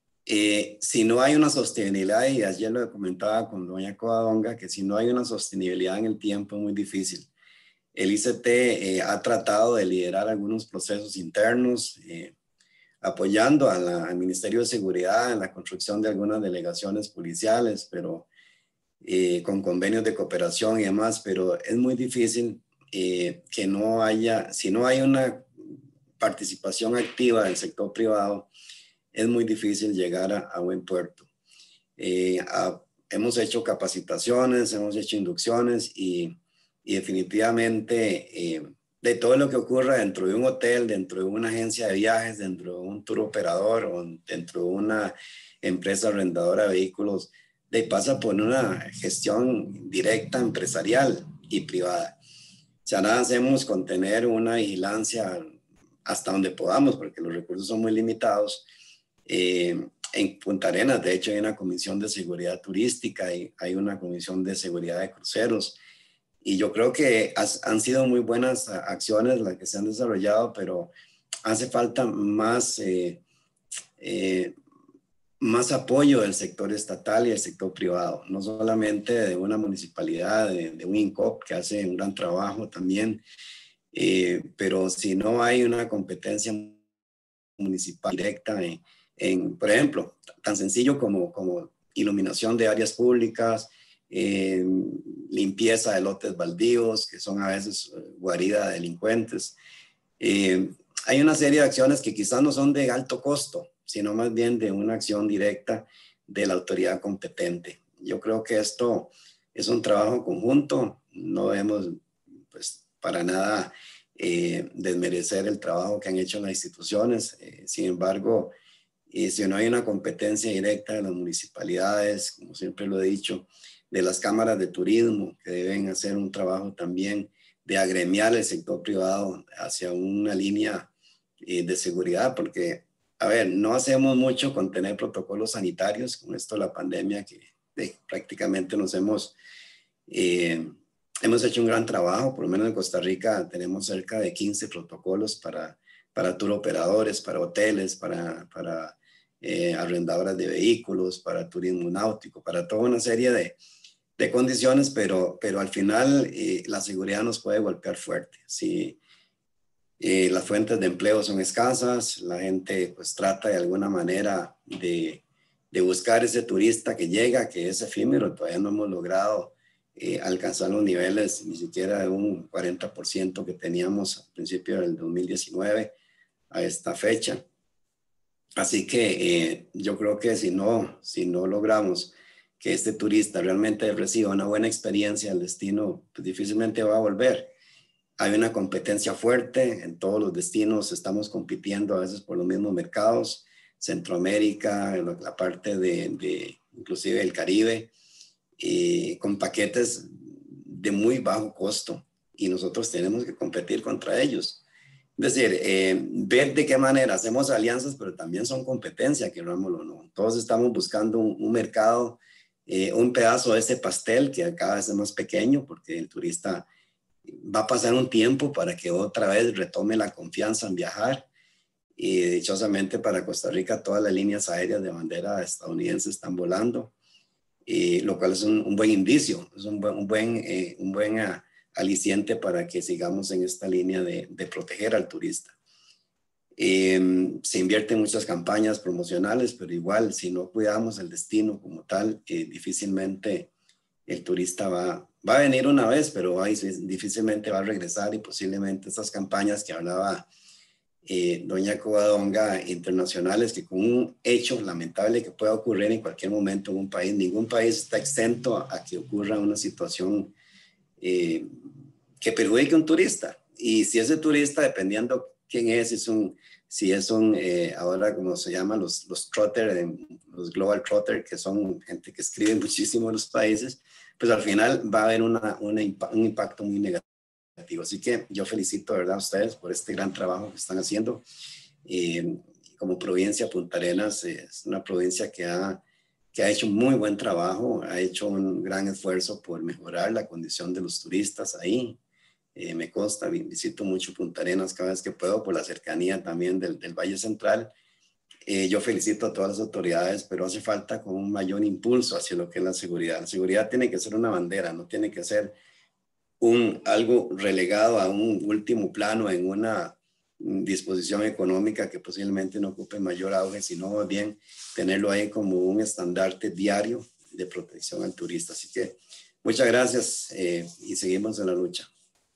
Eh, si no hay una sostenibilidad, y ayer lo comentaba con doña Covadonga, que si no hay una sostenibilidad en el tiempo es muy difícil. El I C T eh, ha tratado de liderar algunos procesos internos, eh, apoyando a la, al Ministerio de Seguridad en la construcción de algunas delegaciones policiales, pero eh, con convenios de cooperación y demás, pero es muy difícil eh, que no haya, si no hay una participación activa del sector privado, es muy difícil llegar a, a buen puerto. Eh, a, hemos hecho capacitaciones, hemos hecho inducciones y, y definitivamente eh, de todo lo que ocurra dentro de un hotel, dentro de una agencia de viajes, dentro de un tour operador o dentro de una empresa arrendadora de vehículos, de, pasa por una gestión directa empresarial y privada. O sea, nada hacemos con tener una vigilancia hasta donde podamos, porque los recursos son muy limitados. Eh, en Punta Arenas, de hecho, hay una comisión de seguridad turística y hay una comisión de seguridad de cruceros. Y yo creo que has, han sido muy buenas acciones las que se han desarrollado, pero hace falta más eh, eh, más apoyo del sector estatal y del sector privado, no solamente de una municipalidad, de, de un INCOP que hace un gran trabajo también, eh, pero si no hay una competencia municipal directa en, en por ejemplo, tan sencillo como, como iluminación de áreas públicas, eh, limpieza de lotes baldíos, que son a veces guarida de delincuentes. Eh, hay una serie de acciones que quizás no son de alto costo, sino más bien de una acción directa de la autoridad competente. Yo creo que esto es un trabajo conjunto, no debemos pues, para nada eh, desmerecer el trabajo que han hecho las instituciones. Eh, sin embargo, eh, si no hay una competencia directa de las municipalidades, como siempre lo he dicho, de las cámaras de turismo, que deben hacer un trabajo también de agremiar el sector privado hacia una línea eh, de seguridad, porque, a ver, no hacemos mucho con tener protocolos sanitarios, con esto de la pandemia, que eh, prácticamente nos hemos, eh, hemos hecho un gran trabajo. Por lo menos en Costa Rica tenemos cerca de quince protocolos para, para tour operadores, para hoteles, para, para eh, arrendadoras de vehículos, para turismo náutico, para toda una serie de de condiciones, pero, pero al final eh, la seguridad nos puede golpear fuerte. Si eh, las fuentes de empleo son escasas, la gente pues trata de alguna manera de, de buscar ese turista que llega, que es efímero. Todavía no hemos logrado eh, alcanzar los niveles ni siquiera de un cuarenta por ciento que teníamos al principio del dos mil diecinueve a esta fecha. Así que eh, yo creo que si no, si no logramos que este turista realmente reciba una buena experiencia al destino, pues difícilmente va a volver. Hay una competencia fuerte en todos los destinos, estamos compitiendo a veces por los mismos mercados, Centroamérica, la parte de, de inclusive el Caribe, eh, con paquetes de muy bajo costo, y nosotros tenemos que competir contra ellos. Es decir, eh, ver de qué manera hacemos alianzas, pero también son competencia, querámoslo o no. Todos estamos buscando un, un mercado, Eh, un pedazo de ese pastel que cada vez es más pequeño, porque el turista va a pasar un tiempo para que otra vez retome la confianza en viajar, y dichosamente para Costa Rica todas las líneas aéreas de bandera estadounidense están volando, y lo cual es un, un buen indicio, es un buen, un buen, eh, un buen uh, aliciente para que sigamos en esta línea de, de proteger al turista. Eh, se invierten muchas campañas promocionales, pero igual si no cuidamos el destino como tal, eh, difícilmente el turista va, va a venir una vez, pero va, difícilmente va a regresar, y posiblemente estas campañas que hablaba eh, doña Covadonga, internacionales, que con un hecho lamentable que pueda ocurrir en cualquier momento en un país, ningún país está exento a, a que ocurra una situación eh, que perjudique a un turista. Y si ese turista, dependiendo quién es, es un, si es un, eh, ahora como se llaman los, los trotter, los global trotter, que son gente que escribe muchísimo en los países, pues al final va a haber una, una, un impacto muy negativo. Así que yo felicito, ¿verdad?, a ustedes por este gran trabajo que están haciendo. Eh, como provincia, Punta Arenas eh, es una provincia que ha, que ha hecho muy buen trabajo, ha hecho un gran esfuerzo por mejorar la condición de los turistas ahí. Eh, me consta, visito mucho Punta Arenas cada vez que puedo por la cercanía también del, del Valle Central. Eh, yo felicito a todas las autoridades, pero hace falta con un mayor impulso hacia lo que es la seguridad. La seguridad tiene que ser una bandera, no tiene que ser un, algo relegado a un último plano en una disposición económica que posiblemente no ocupe mayor auge, sino bien tenerlo ahí como un estandarte diario de protección al turista. Así que muchas gracias eh, y seguimos en la lucha.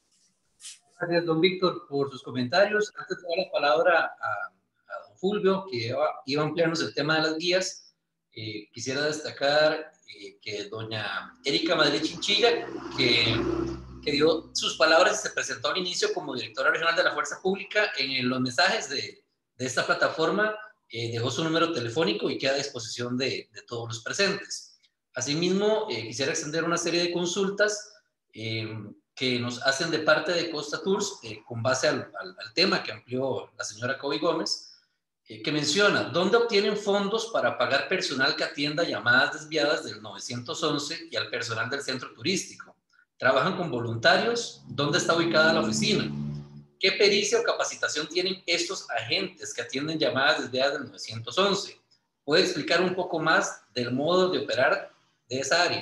Gracias, don Víctor, por sus comentarios. Antes de dar la palabra a, a don Fulvio, que iba, iba a ampliarnos el tema de las guías, eh, quisiera destacar eh, que doña Erika Madrid Chinchilla, que, que dio sus palabras y se presentó al inicio como directora regional de la Fuerza Pública, en los mensajes de, de esta plataforma eh, dejó su número telefónico y queda a disposición de, de todos los presentes. Asimismo, eh, quisiera extender una serie de consultas eh, que nos hacen de parte de Costa Tours, eh, con base al, al, al tema que amplió la señora Kobe Gómez, eh, que menciona dónde obtienen fondos para pagar personal que atienda llamadas desviadas del nueve once y al personal del centro turístico. ¿Trabajan con voluntarios? ¿Dónde está ubicada la oficina? ¿qué pericia o capacitación tienen estos agentes que atienden llamadas desviadas del nueve once? ¿Puede explicar un poco más del modo de operar de esa área?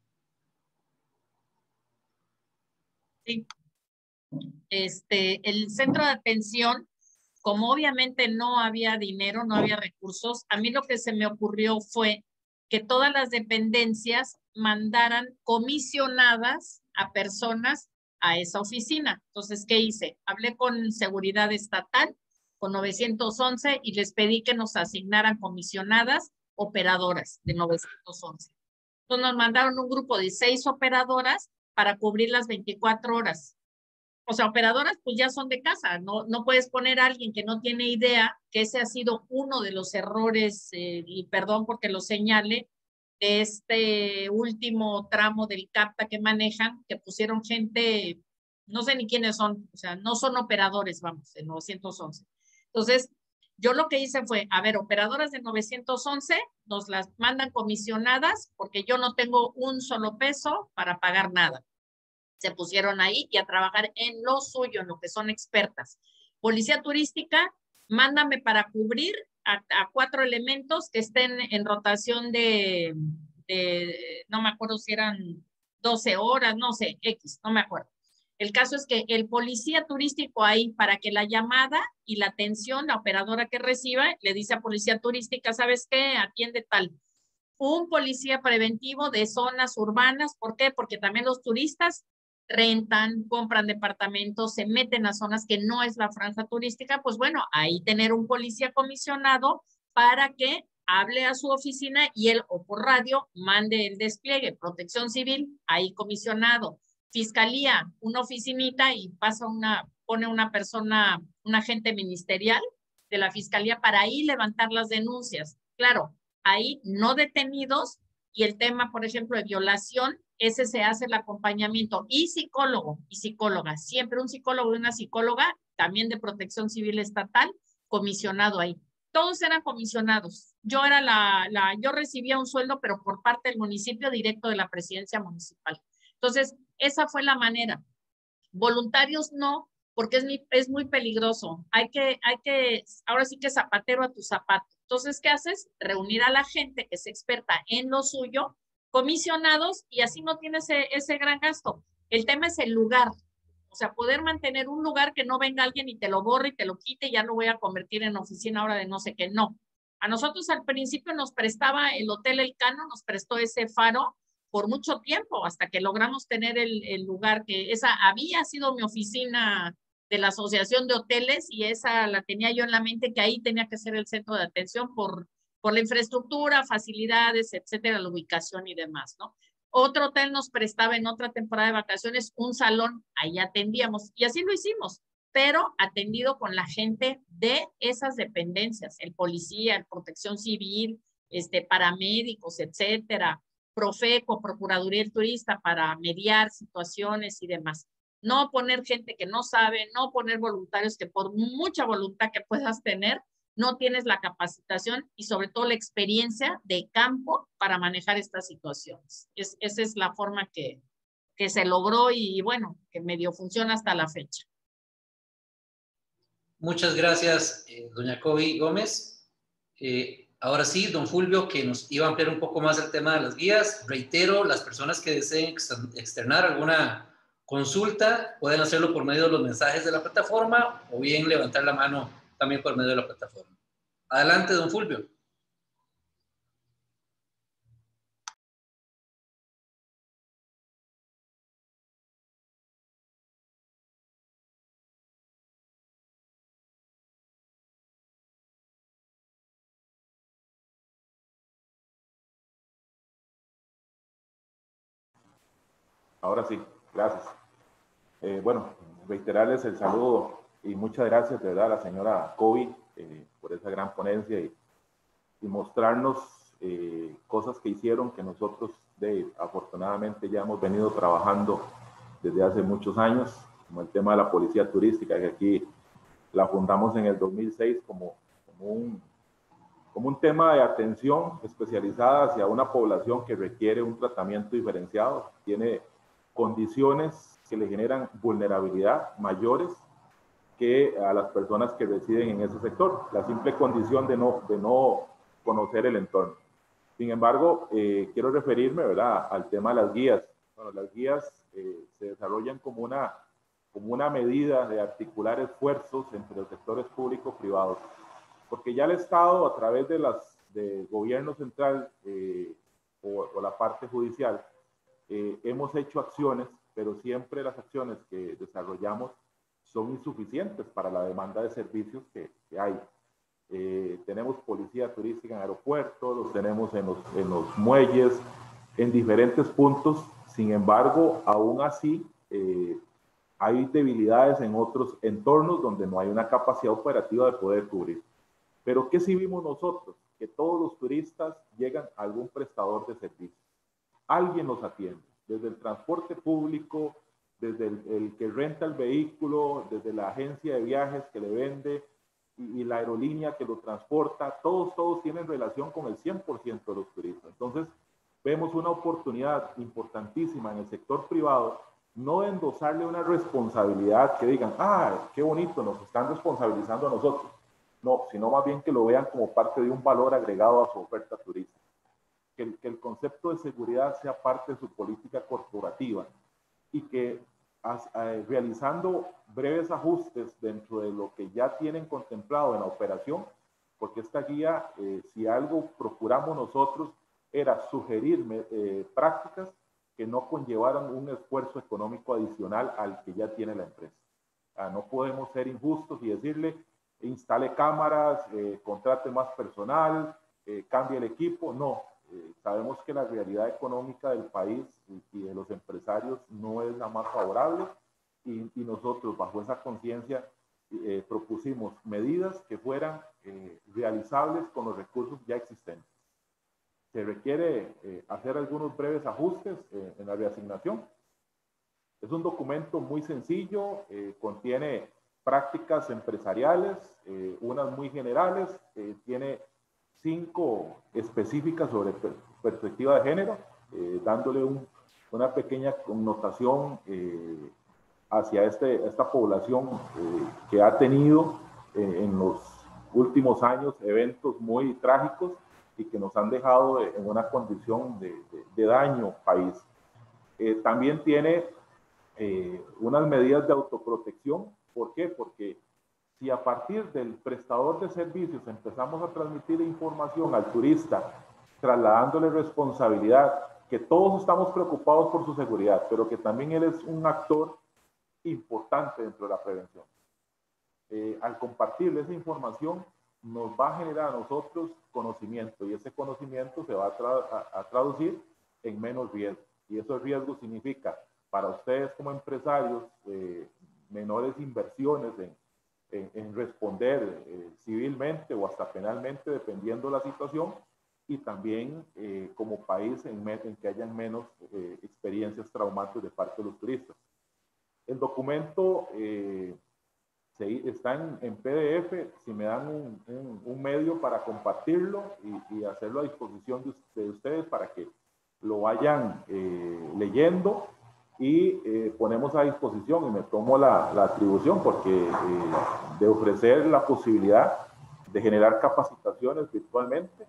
Sí. Este, el centro de atención, como obviamente no había dinero, no había recursos, a mí lo que se me ocurrió fue que todas las dependencias mandaran comisionadas a personas a esa oficina. Entonces, ¿qué hice? Hablé con Seguridad Estatal, con nueve once, y les pedí que nos asignaran comisionadas operadoras de nueve once. Entonces, nos mandaron un grupo de seis operadoras para cubrir las veinticuatro horas. O sea, operadoras pues ya son de casa, no, no puedes poner a alguien que no tiene idea, que ese ha sido uno de los errores, eh, y perdón porque lo señale, de este último tramo del CAPTA que manejan, que pusieron gente, no sé ni quiénes son, o sea, no son operadores, vamos, de nueve once. Entonces, yo lo que hice fue, a ver, operadoras de nueve once, nos las mandan comisionadas, porque yo no tengo un solo peso para pagar nada. Se pusieron ahí y a trabajar en lo suyo, en lo que son expertas. Policía turística, mándame para cubrir a, a cuatro elementos que estén en rotación de, de, no me acuerdo si eran doce horas, no sé, X, no me acuerdo. El caso es que el policía turístico ahí, para que la llamada y la atención, la operadora que reciba, le dice a policía turística, ¿sabes qué? Atiende tal. Un policía preventivo de zonas urbanas, ¿por qué? Porque también los turistas rentan, compran departamentos, se meten a zonas que no es la franja turística, pues bueno, ahí tener un policía comisionado para que hable a su oficina y él o por radio mande el despliegue. Protección Civil, ahí comisionado. Fiscalía, una oficinita y pasa una, pone una persona, un agente ministerial de la Fiscalía para ahí levantar las denuncias. Claro, ahí no detenidos, y el tema, por ejemplo, de violación, ese se hace el acompañamiento, y psicólogo y psicóloga, siempre un psicólogo y una psicóloga, también de Protección Civil Estatal, comisionado ahí. Todos eran comisionados. Yo era la, la, yo recibía un sueldo, pero por parte del municipio, directo de la presidencia municipal. Entonces, esa fue la manera. Voluntarios no, porque es muy, es muy peligroso. Hay que, hay que, ahora sí que zapatero a tu zapato. Entonces, ¿qué haces? Reunir a la gente que es experta en lo suyo, comisionados, y así no tienes ese, ese gran gasto. El tema es el lugar. O sea, poder mantener un lugar que no venga alguien y te lo borre y te lo quite, ya lo voy a convertir en oficina ahora de no sé qué. No. A nosotros al principio nos prestaba el Hotel Elcano, nos prestó ese faro por mucho tiempo, hasta que logramos tener el, el lugar que esa había sido mi oficina de la Asociación de Hoteles, y esa la tenía yo en la mente, que ahí tenía que ser el centro de atención por, por la infraestructura, facilidades, etcétera, la ubicación y demás, ¿no? Otro hotel nos prestaba en otra temporada de vacaciones un salón, ahí atendíamos, y así lo hicimos, pero atendido con la gente de esas dependencias, el policía, el Protección Civil, este, paramédicos, etcétera, Profeco, Procuraduría del Turista, para mediar situaciones y demás. No poner gente que no sabe, no poner voluntarios que por mucha voluntad que puedas tener, no tienes la capacitación y sobre todo la experiencia de campo para manejar estas situaciones. Es, esa es la forma que, que se logró y bueno, que medio funciona hasta la fecha. Muchas gracias, eh, doña Kobe Gómez. Eh, ahora sí, don Fulvio, que nos iba a ampliar un poco más el tema de las guías. Reitero, las personas que deseen externar alguna consulta pueden hacerlo por medio de los mensajes de la plataforma o bien levantar la mano también por medio de la plataforma. Adelante, don Fulvio. Ahora sí, gracias. Eh, bueno, reiterarles el saludo y muchas gracias de verdad a la señora Kobe eh, por esa gran ponencia y, y mostrarnos eh, cosas que hicieron que nosotros de, afortunadamente ya hemos venido trabajando desde hace muchos años, como el tema de la policía turística, que aquí la fundamos en el dos mil seis como, como, un, como un tema de atención especializada hacia una población que requiere un tratamiento diferenciado, tiene condiciones que le generan vulnerabilidad mayores que a las personas que residen en ese sector, la simple condición de no, de no conocer el entorno. Sin embargo, eh, quiero referirme, ¿verdad?, al tema de las guías. Bueno, las guías eh, se desarrollan como una, como una medida de articular esfuerzos entre los sectores público-privados, porque ya el Estado, a través de las de gobierno central eh, o, o la parte judicial, eh, hemos hecho acciones, pero siempre las acciones que desarrollamos son insuficientes para la demanda de servicios que, que hay. Eh, tenemos policía turística en aeropuertos, los tenemos en los, en los muelles, en diferentes puntos. Sin embargo, aún así, eh, hay debilidades en otros entornos donde no hay una capacidad operativa de poder cubrir. Pero ¿qué sí vimos nosotros? Que todos los turistas llegan a algún prestador de servicios. Alguien los atiende, desde el transporte público, desde el, el que renta el vehículo, desde la agencia de viajes que le vende y, y la aerolínea que lo transporta. Todos, todos tienen relación con el cien por ciento de los turistas. Entonces, vemos una oportunidad importantísima en el sector privado, no de endosarle una responsabilidad que digan, ah, qué bonito, nos están responsabilizando a nosotros. No, sino más bien que lo vean como parte de un valor agregado a su oferta turística. Que el, que el concepto de seguridad sea parte de su política corporativa y que as, eh, realizando breves ajustes dentro de lo que ya tienen contemplado en la operación, porque esta guía, eh, si algo procuramos nosotros, era sugerir eh, prácticas que no conllevaran un esfuerzo económico adicional al que ya tiene la empresa. Ah, no podemos ser injustos y decirle, instale cámaras, eh, contrate más personal, eh, cambie el equipo. No, eh, sabemos que la realidad económica del país y, y de los empresarios no es la más favorable y, y nosotros bajo esa conciencia eh, propusimos medidas que fueran eh, realizables con los recursos ya existentes. Se requiere eh, hacer algunos breves ajustes eh, en la reasignación. Es un documento muy sencillo, eh, contiene prácticas empresariales, eh, unas muy generales, eh, tiene cinco específicas sobre per perspectiva de género, eh, dándole un, una pequeña connotación eh, hacia este, esta población eh, que ha tenido eh, en los últimos años eventos muy trágicos y que nos han dejado en una condición de, de, de daño país. Eh, también tiene eh, unas medidas de autoprotección. ¿Por qué? Porque si a partir del prestador de servicios empezamos a transmitir información al turista, trasladándole responsabilidad, que todos estamos preocupados por su seguridad, pero que también él es un actor importante dentro de la prevención. Eh, al compartirle esa información, nos va a generar a nosotros conocimiento y ese conocimiento se va a, tra a, a traducir en menos riesgo. Y esos riesgos significa para ustedes como empresarios eh, menores inversiones en, en, en responder eh, civilmente o hasta penalmente dependiendo de la situación y también eh, como país en, en que hayan menos eh, experiencias traumantes de parte de los turistas. El documento eh, se, está en, en P D F, si me dan un, un, un medio para compartirlo y, y hacerlo a disposición de, de ustedes para que lo vayan eh, leyendo y eh, ponemos a disposición y me tomo la, la atribución porque eh, de ofrecer la posibilidad de generar capacitaciones virtualmente.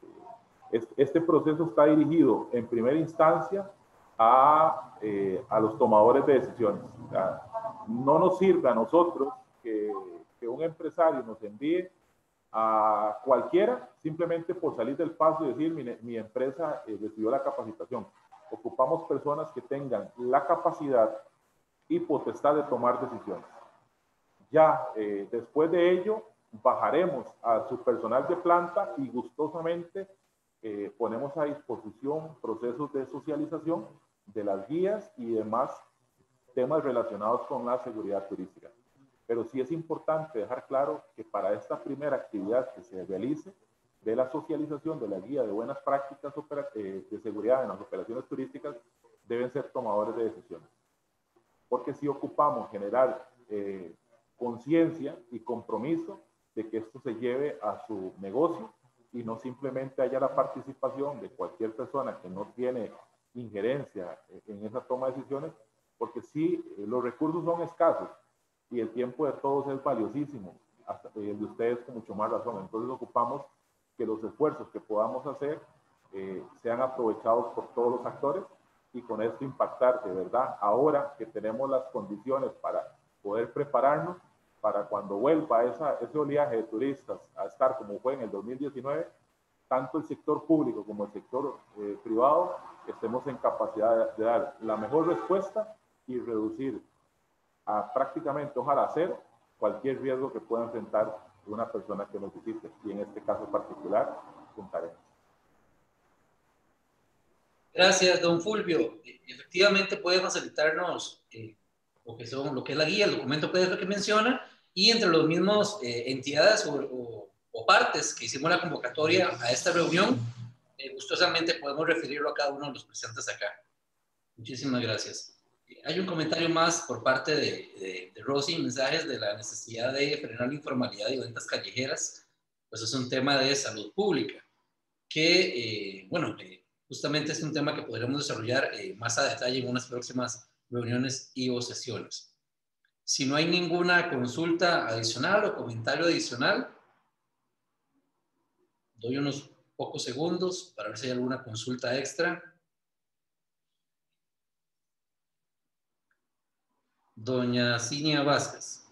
Este proceso está dirigido en primera instancia a, eh, a los tomadores de decisiones. O sea, no nos sirve a nosotros que, que un empresario nos envíe a cualquiera simplemente por salir del paso y decir mi, mi empresa eh, recibió la capacitación. Ocupamos personas que tengan la capacidad y potestad de tomar decisiones. Ya eh, después de ello bajaremos a su personal de planta y gustosamente eh, ponemos a disposición procesos de socialización de las guías y demás temas relacionados con la seguridad turística. Pero sí es importante dejar claro que para esta primera actividad que se realice de la socialización de la guía de buenas prácticas eh, de seguridad en las operaciones turísticas, deben ser tomadores de decisiones. Porque si ocupamos generar eh, conciencia y compromiso de que esto se lleve a su negocio y no simplemente haya la participación de cualquier persona que no tiene injerencia en esa toma de decisiones, porque si eh, los recursos son escasos y el tiempo de todos es valiosísimo, hasta el de ustedes con mucho más razón. Entonces ocupamos que los esfuerzos que podamos hacer eh, sean aprovechados por todos los actores y con esto impactar de verdad, ahora que tenemos las condiciones para poder prepararnos para cuando vuelva esa, ese oleaje de turistas a estar como fue en el dos mil diecinueve, tanto el sector público como el sector eh, privado estemos en capacidad de, de dar la mejor respuesta y reducir a prácticamente, ojalá cero, cualquier riesgo que pueda enfrentar una persona que nos visite, y en este caso particular, Punta Arenas. Gracias, don Fulvio. Efectivamente puede facilitarnos eh, lo, que son, lo que es la guía, el documento P D F que menciona, y entre los mismos eh, entidades o, o, o partes que hicimos la convocatoria a esta reunión, eh, gustosamente podemos referirlo a cada uno de los presentes acá. Muchísimas gracias. Hay un comentario más por parte de, de, de Rosy, mensajes de la necesidad de frenar la informalidad y ventas callejeras, pues es un tema de salud pública, que, eh, bueno, eh, justamente es un tema que podremos desarrollar eh, más a detalle en unas próximas reuniones y o sesiones. Si no hay ninguna consulta adicional o comentario adicional, doy unos pocos segundos para ver si hay alguna consulta extra. Doña Cinia Vázquez.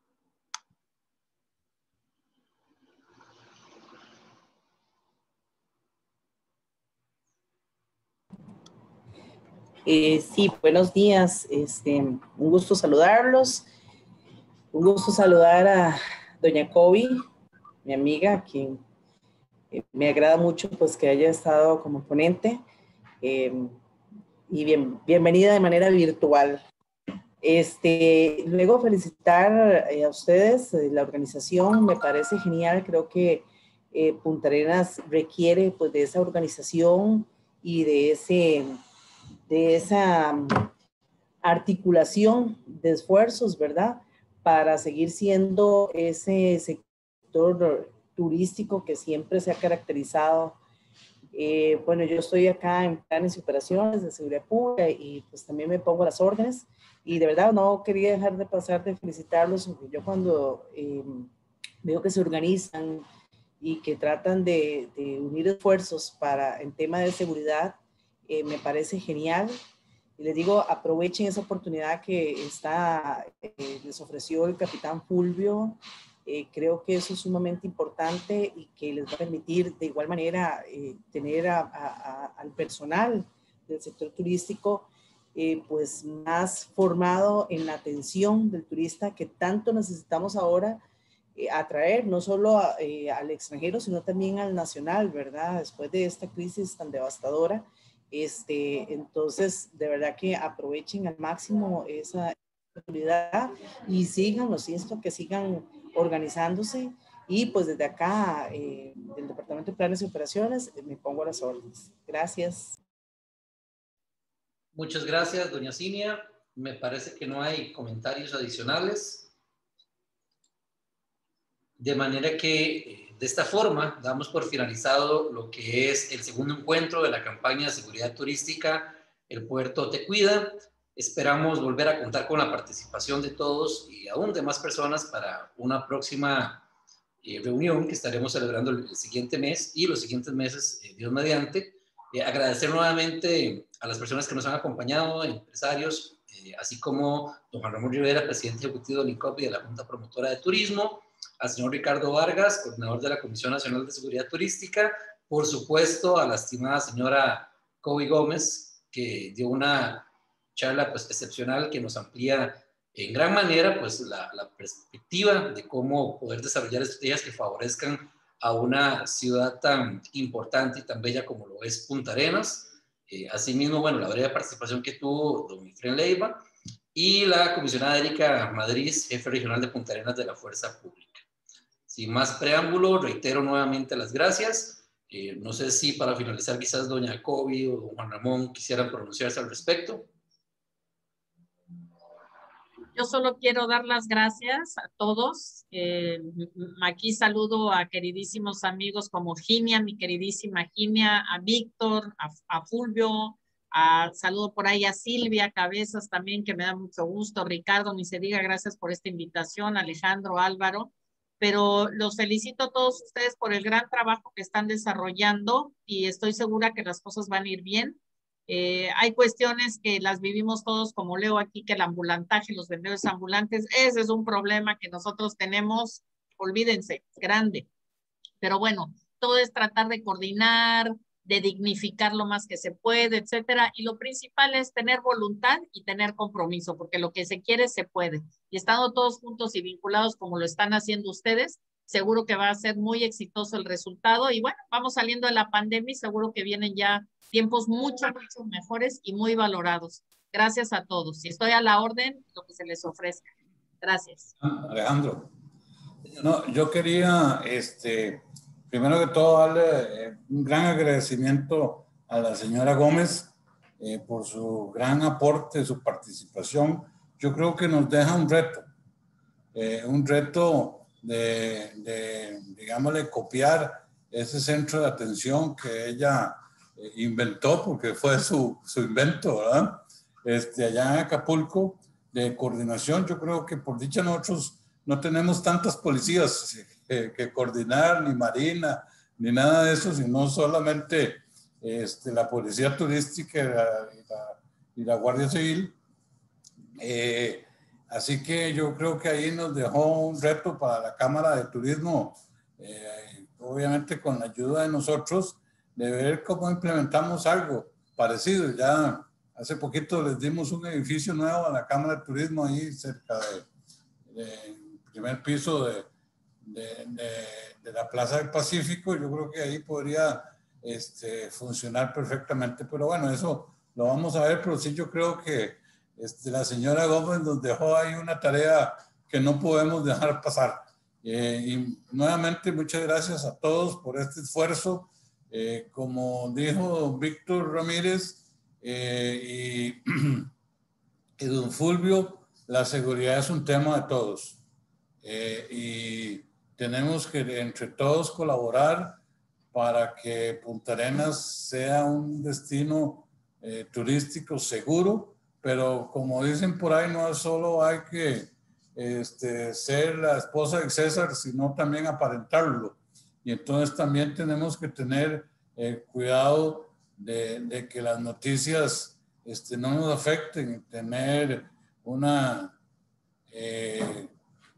Eh, sí, buenos días. Este, un gusto saludarlos. Un gusto saludar a doña Kobe, mi amiga, quien eh, me agrada mucho pues, que haya estado como ponente. Eh, y bien, bienvenida de manera virtual. Este, luego felicitar eh, a ustedes, eh, la organización me parece genial, creo que eh, Punta Arenas requiere pues de esa organización y de, ese, de esa um, articulación de esfuerzos, ¿verdad? Para seguir siendo ese sector turístico que siempre se ha caracterizado. Eh, bueno, yo estoy acá en planes y operaciones de seguridad pública y pues también me pongo a las órdenes. Y de verdad no quería dejar de pasar de felicitarlos. Yo cuando eh, veo que se organizan y que tratan de, de unir esfuerzos para el tema de seguridad, eh, me parece genial. Y les digo, aprovechen esa oportunidad que está, eh, les ofreció el capitán Fulvio. Eh, creo que eso es sumamente importante y que les va a permitir de igual manera eh, tener a, a, a, al personal del sector turístico Eh, pues más formado en la atención del turista que tanto necesitamos ahora eh, atraer, no solo a, eh, al extranjero, sino también al nacional, ¿verdad? Después de esta crisis tan devastadora, este, entonces de verdad que aprovechen al máximo esa oportunidad y sigan, los insto que sigan organizándose y pues desde acá, eh, del Departamento de Planes y Operaciones, me pongo a las órdenes. Gracias. Muchas gracias, doña Cinia. Me parece que no hay comentarios adicionales. De manera que, de esta forma, damos por finalizado lo que es el segundo encuentro de la campaña de seguridad turística El Puerto Te Cuida. Esperamos volver a contar con la participación de todos y aún de más personas para una próxima eh, reunión que estaremos celebrando el, el siguiente mes y los siguientes meses, eh, Dios mediante. Eh, agradecer nuevamente a las personas que nos han acompañado, empresarios, eh, así como don Juan Ramón Rivera, presidente ejecutivo del INCOP y de la Junta Promotora de Turismo, al señor Ricardo Vargas, coordinador de la Comisión Nacional de Seguridad Turística, por supuesto a la estimada señora Kobe Gómez, que dio una charla pues, excepcional que nos amplía en gran manera pues, la, la perspectiva de cómo poder desarrollar estrategias que favorezcan a una ciudad tan importante y tan bella como lo es Punta Arenas. Eh, asimismo, bueno, la breve participación que tuvo don Efren Leiva y la comisionada Erika Madrid, jefe regional de Punta Arenas de la Fuerza Pública. Sin más preámbulo, reitero nuevamente las gracias. Eh, no sé si para finalizar quizás doña Kobe o don Juan Ramón quisieran pronunciarse al respecto. Yo solo quiero dar las gracias a todos. Eh, aquí saludo a queridísimos amigos como Ginia, mi queridísima Ginia, a Víctor, a, a Fulvio, A, saludo por ahí a Silvia Cabezas también, que me da mucho gusto. Ricardo, ni se diga, gracias por esta invitación. Alejandro, Álvaro. Pero los felicito a todos ustedes por el gran trabajo que están desarrollando y estoy segura que las cosas van a ir bien. Eh, hay cuestiones que las vivimos todos, como leo aquí, que el ambulantaje, los vendedores ambulantes, ese es un problema que nosotros tenemos, olvídense, grande. Pero bueno, todo es tratar de coordinar, de dignificar lo más que se puede, etcétera. Y lo principal es tener voluntad y tener compromiso, porque lo que se quiere se puede. Y estando todos juntos y vinculados como lo están haciendo ustedes, seguro que va a ser muy exitoso el resultado. Y bueno, vamos saliendo de la pandemia y seguro que vienen ya tiempos mucho, mucho mejores y muy valorados. Gracias a todos. Y estoy a la orden, lo que se les ofrezca. Gracias. Alejandro, no, yo quería, este, primero que todo, darle eh, un gran agradecimiento a la señora Gómez eh, por su gran aporte, su participación. Yo creo que nos deja un reto, eh, un reto de, de, digámosle, copiar ese centro de atención que ella eh, inventó, porque fue su, su invento, ¿verdad? Este, allá en Acapulco, de coordinación. Yo creo que por dicha nosotros no tenemos tantas policías que, que coordinar, ni Marina, ni nada de eso, sino solamente este, la Policía Turística y la, y la, y la Guardia Civil. Eh, así que yo creo que ahí nos dejó un reto para la Cámara de Turismo, eh, obviamente con la ayuda de nosotros, de ver cómo implementamos algo parecido. Ya hace poquito les dimos un edificio nuevo a la Cámara de Turismo ahí cerca de, de primer piso de, de, de, de la Plaza del Pacífico. Yo creo que ahí podría este, funcionar perfectamente, pero bueno, eso lo vamos a ver. Pero sí, yo creo que este, la señora Gómez nos dejó ahí una tarea que no podemos dejar pasar. Eh, y nuevamente muchas gracias a todos por este esfuerzo. Eh, como dijo Víctor Ramírez eh, y, y don Fulvio, la seguridad es un tema de todos. Eh, y tenemos que entre todos colaborar para que Punta Arenas sea un destino eh, turístico seguro, pero como dicen por ahí, no solo hay que este, ser la esposa de César, sino también aparentarlo. Y entonces también tenemos que tener eh, cuidado de, de que las noticias este, no nos afecten, tener una... Eh,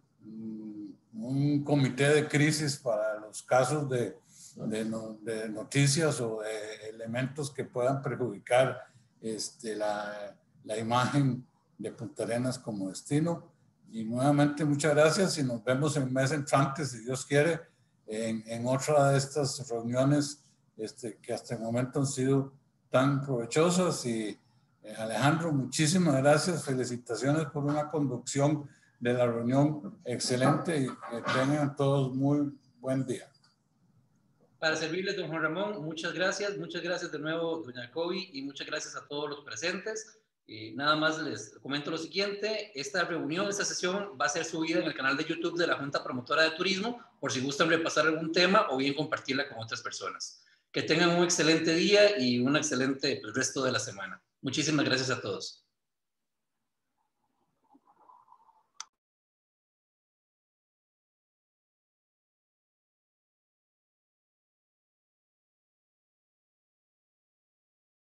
un comité de crisis para los casos de, de, no, de noticias o de elementos que puedan perjudicar este, la, la imagen de Punta Arenas como destino. Y nuevamente muchas gracias y nos vemos en el mes entrante, si Dios quiere, en, en otra de estas reuniones este, que hasta el momento han sido tan provechosas. Y eh, Alejandro, muchísimas gracias, felicitaciones por una conducción de la reunión excelente y que tengan todos muy buen día. Para servirles, don Juan Ramón, muchas gracias, muchas gracias de nuevo, doña Kobe, y muchas gracias a todos los presentes. Y nada más les comento lo siguiente: esta reunión, esta sesión va a ser subida en el canal de YouTube de la Junta Promotora de Turismo, por si gustan repasar algún tema o bien compartirla con otras personas. Que tengan un excelente día y un excelente pues, resto de la semana. Muchísimas gracias a todos.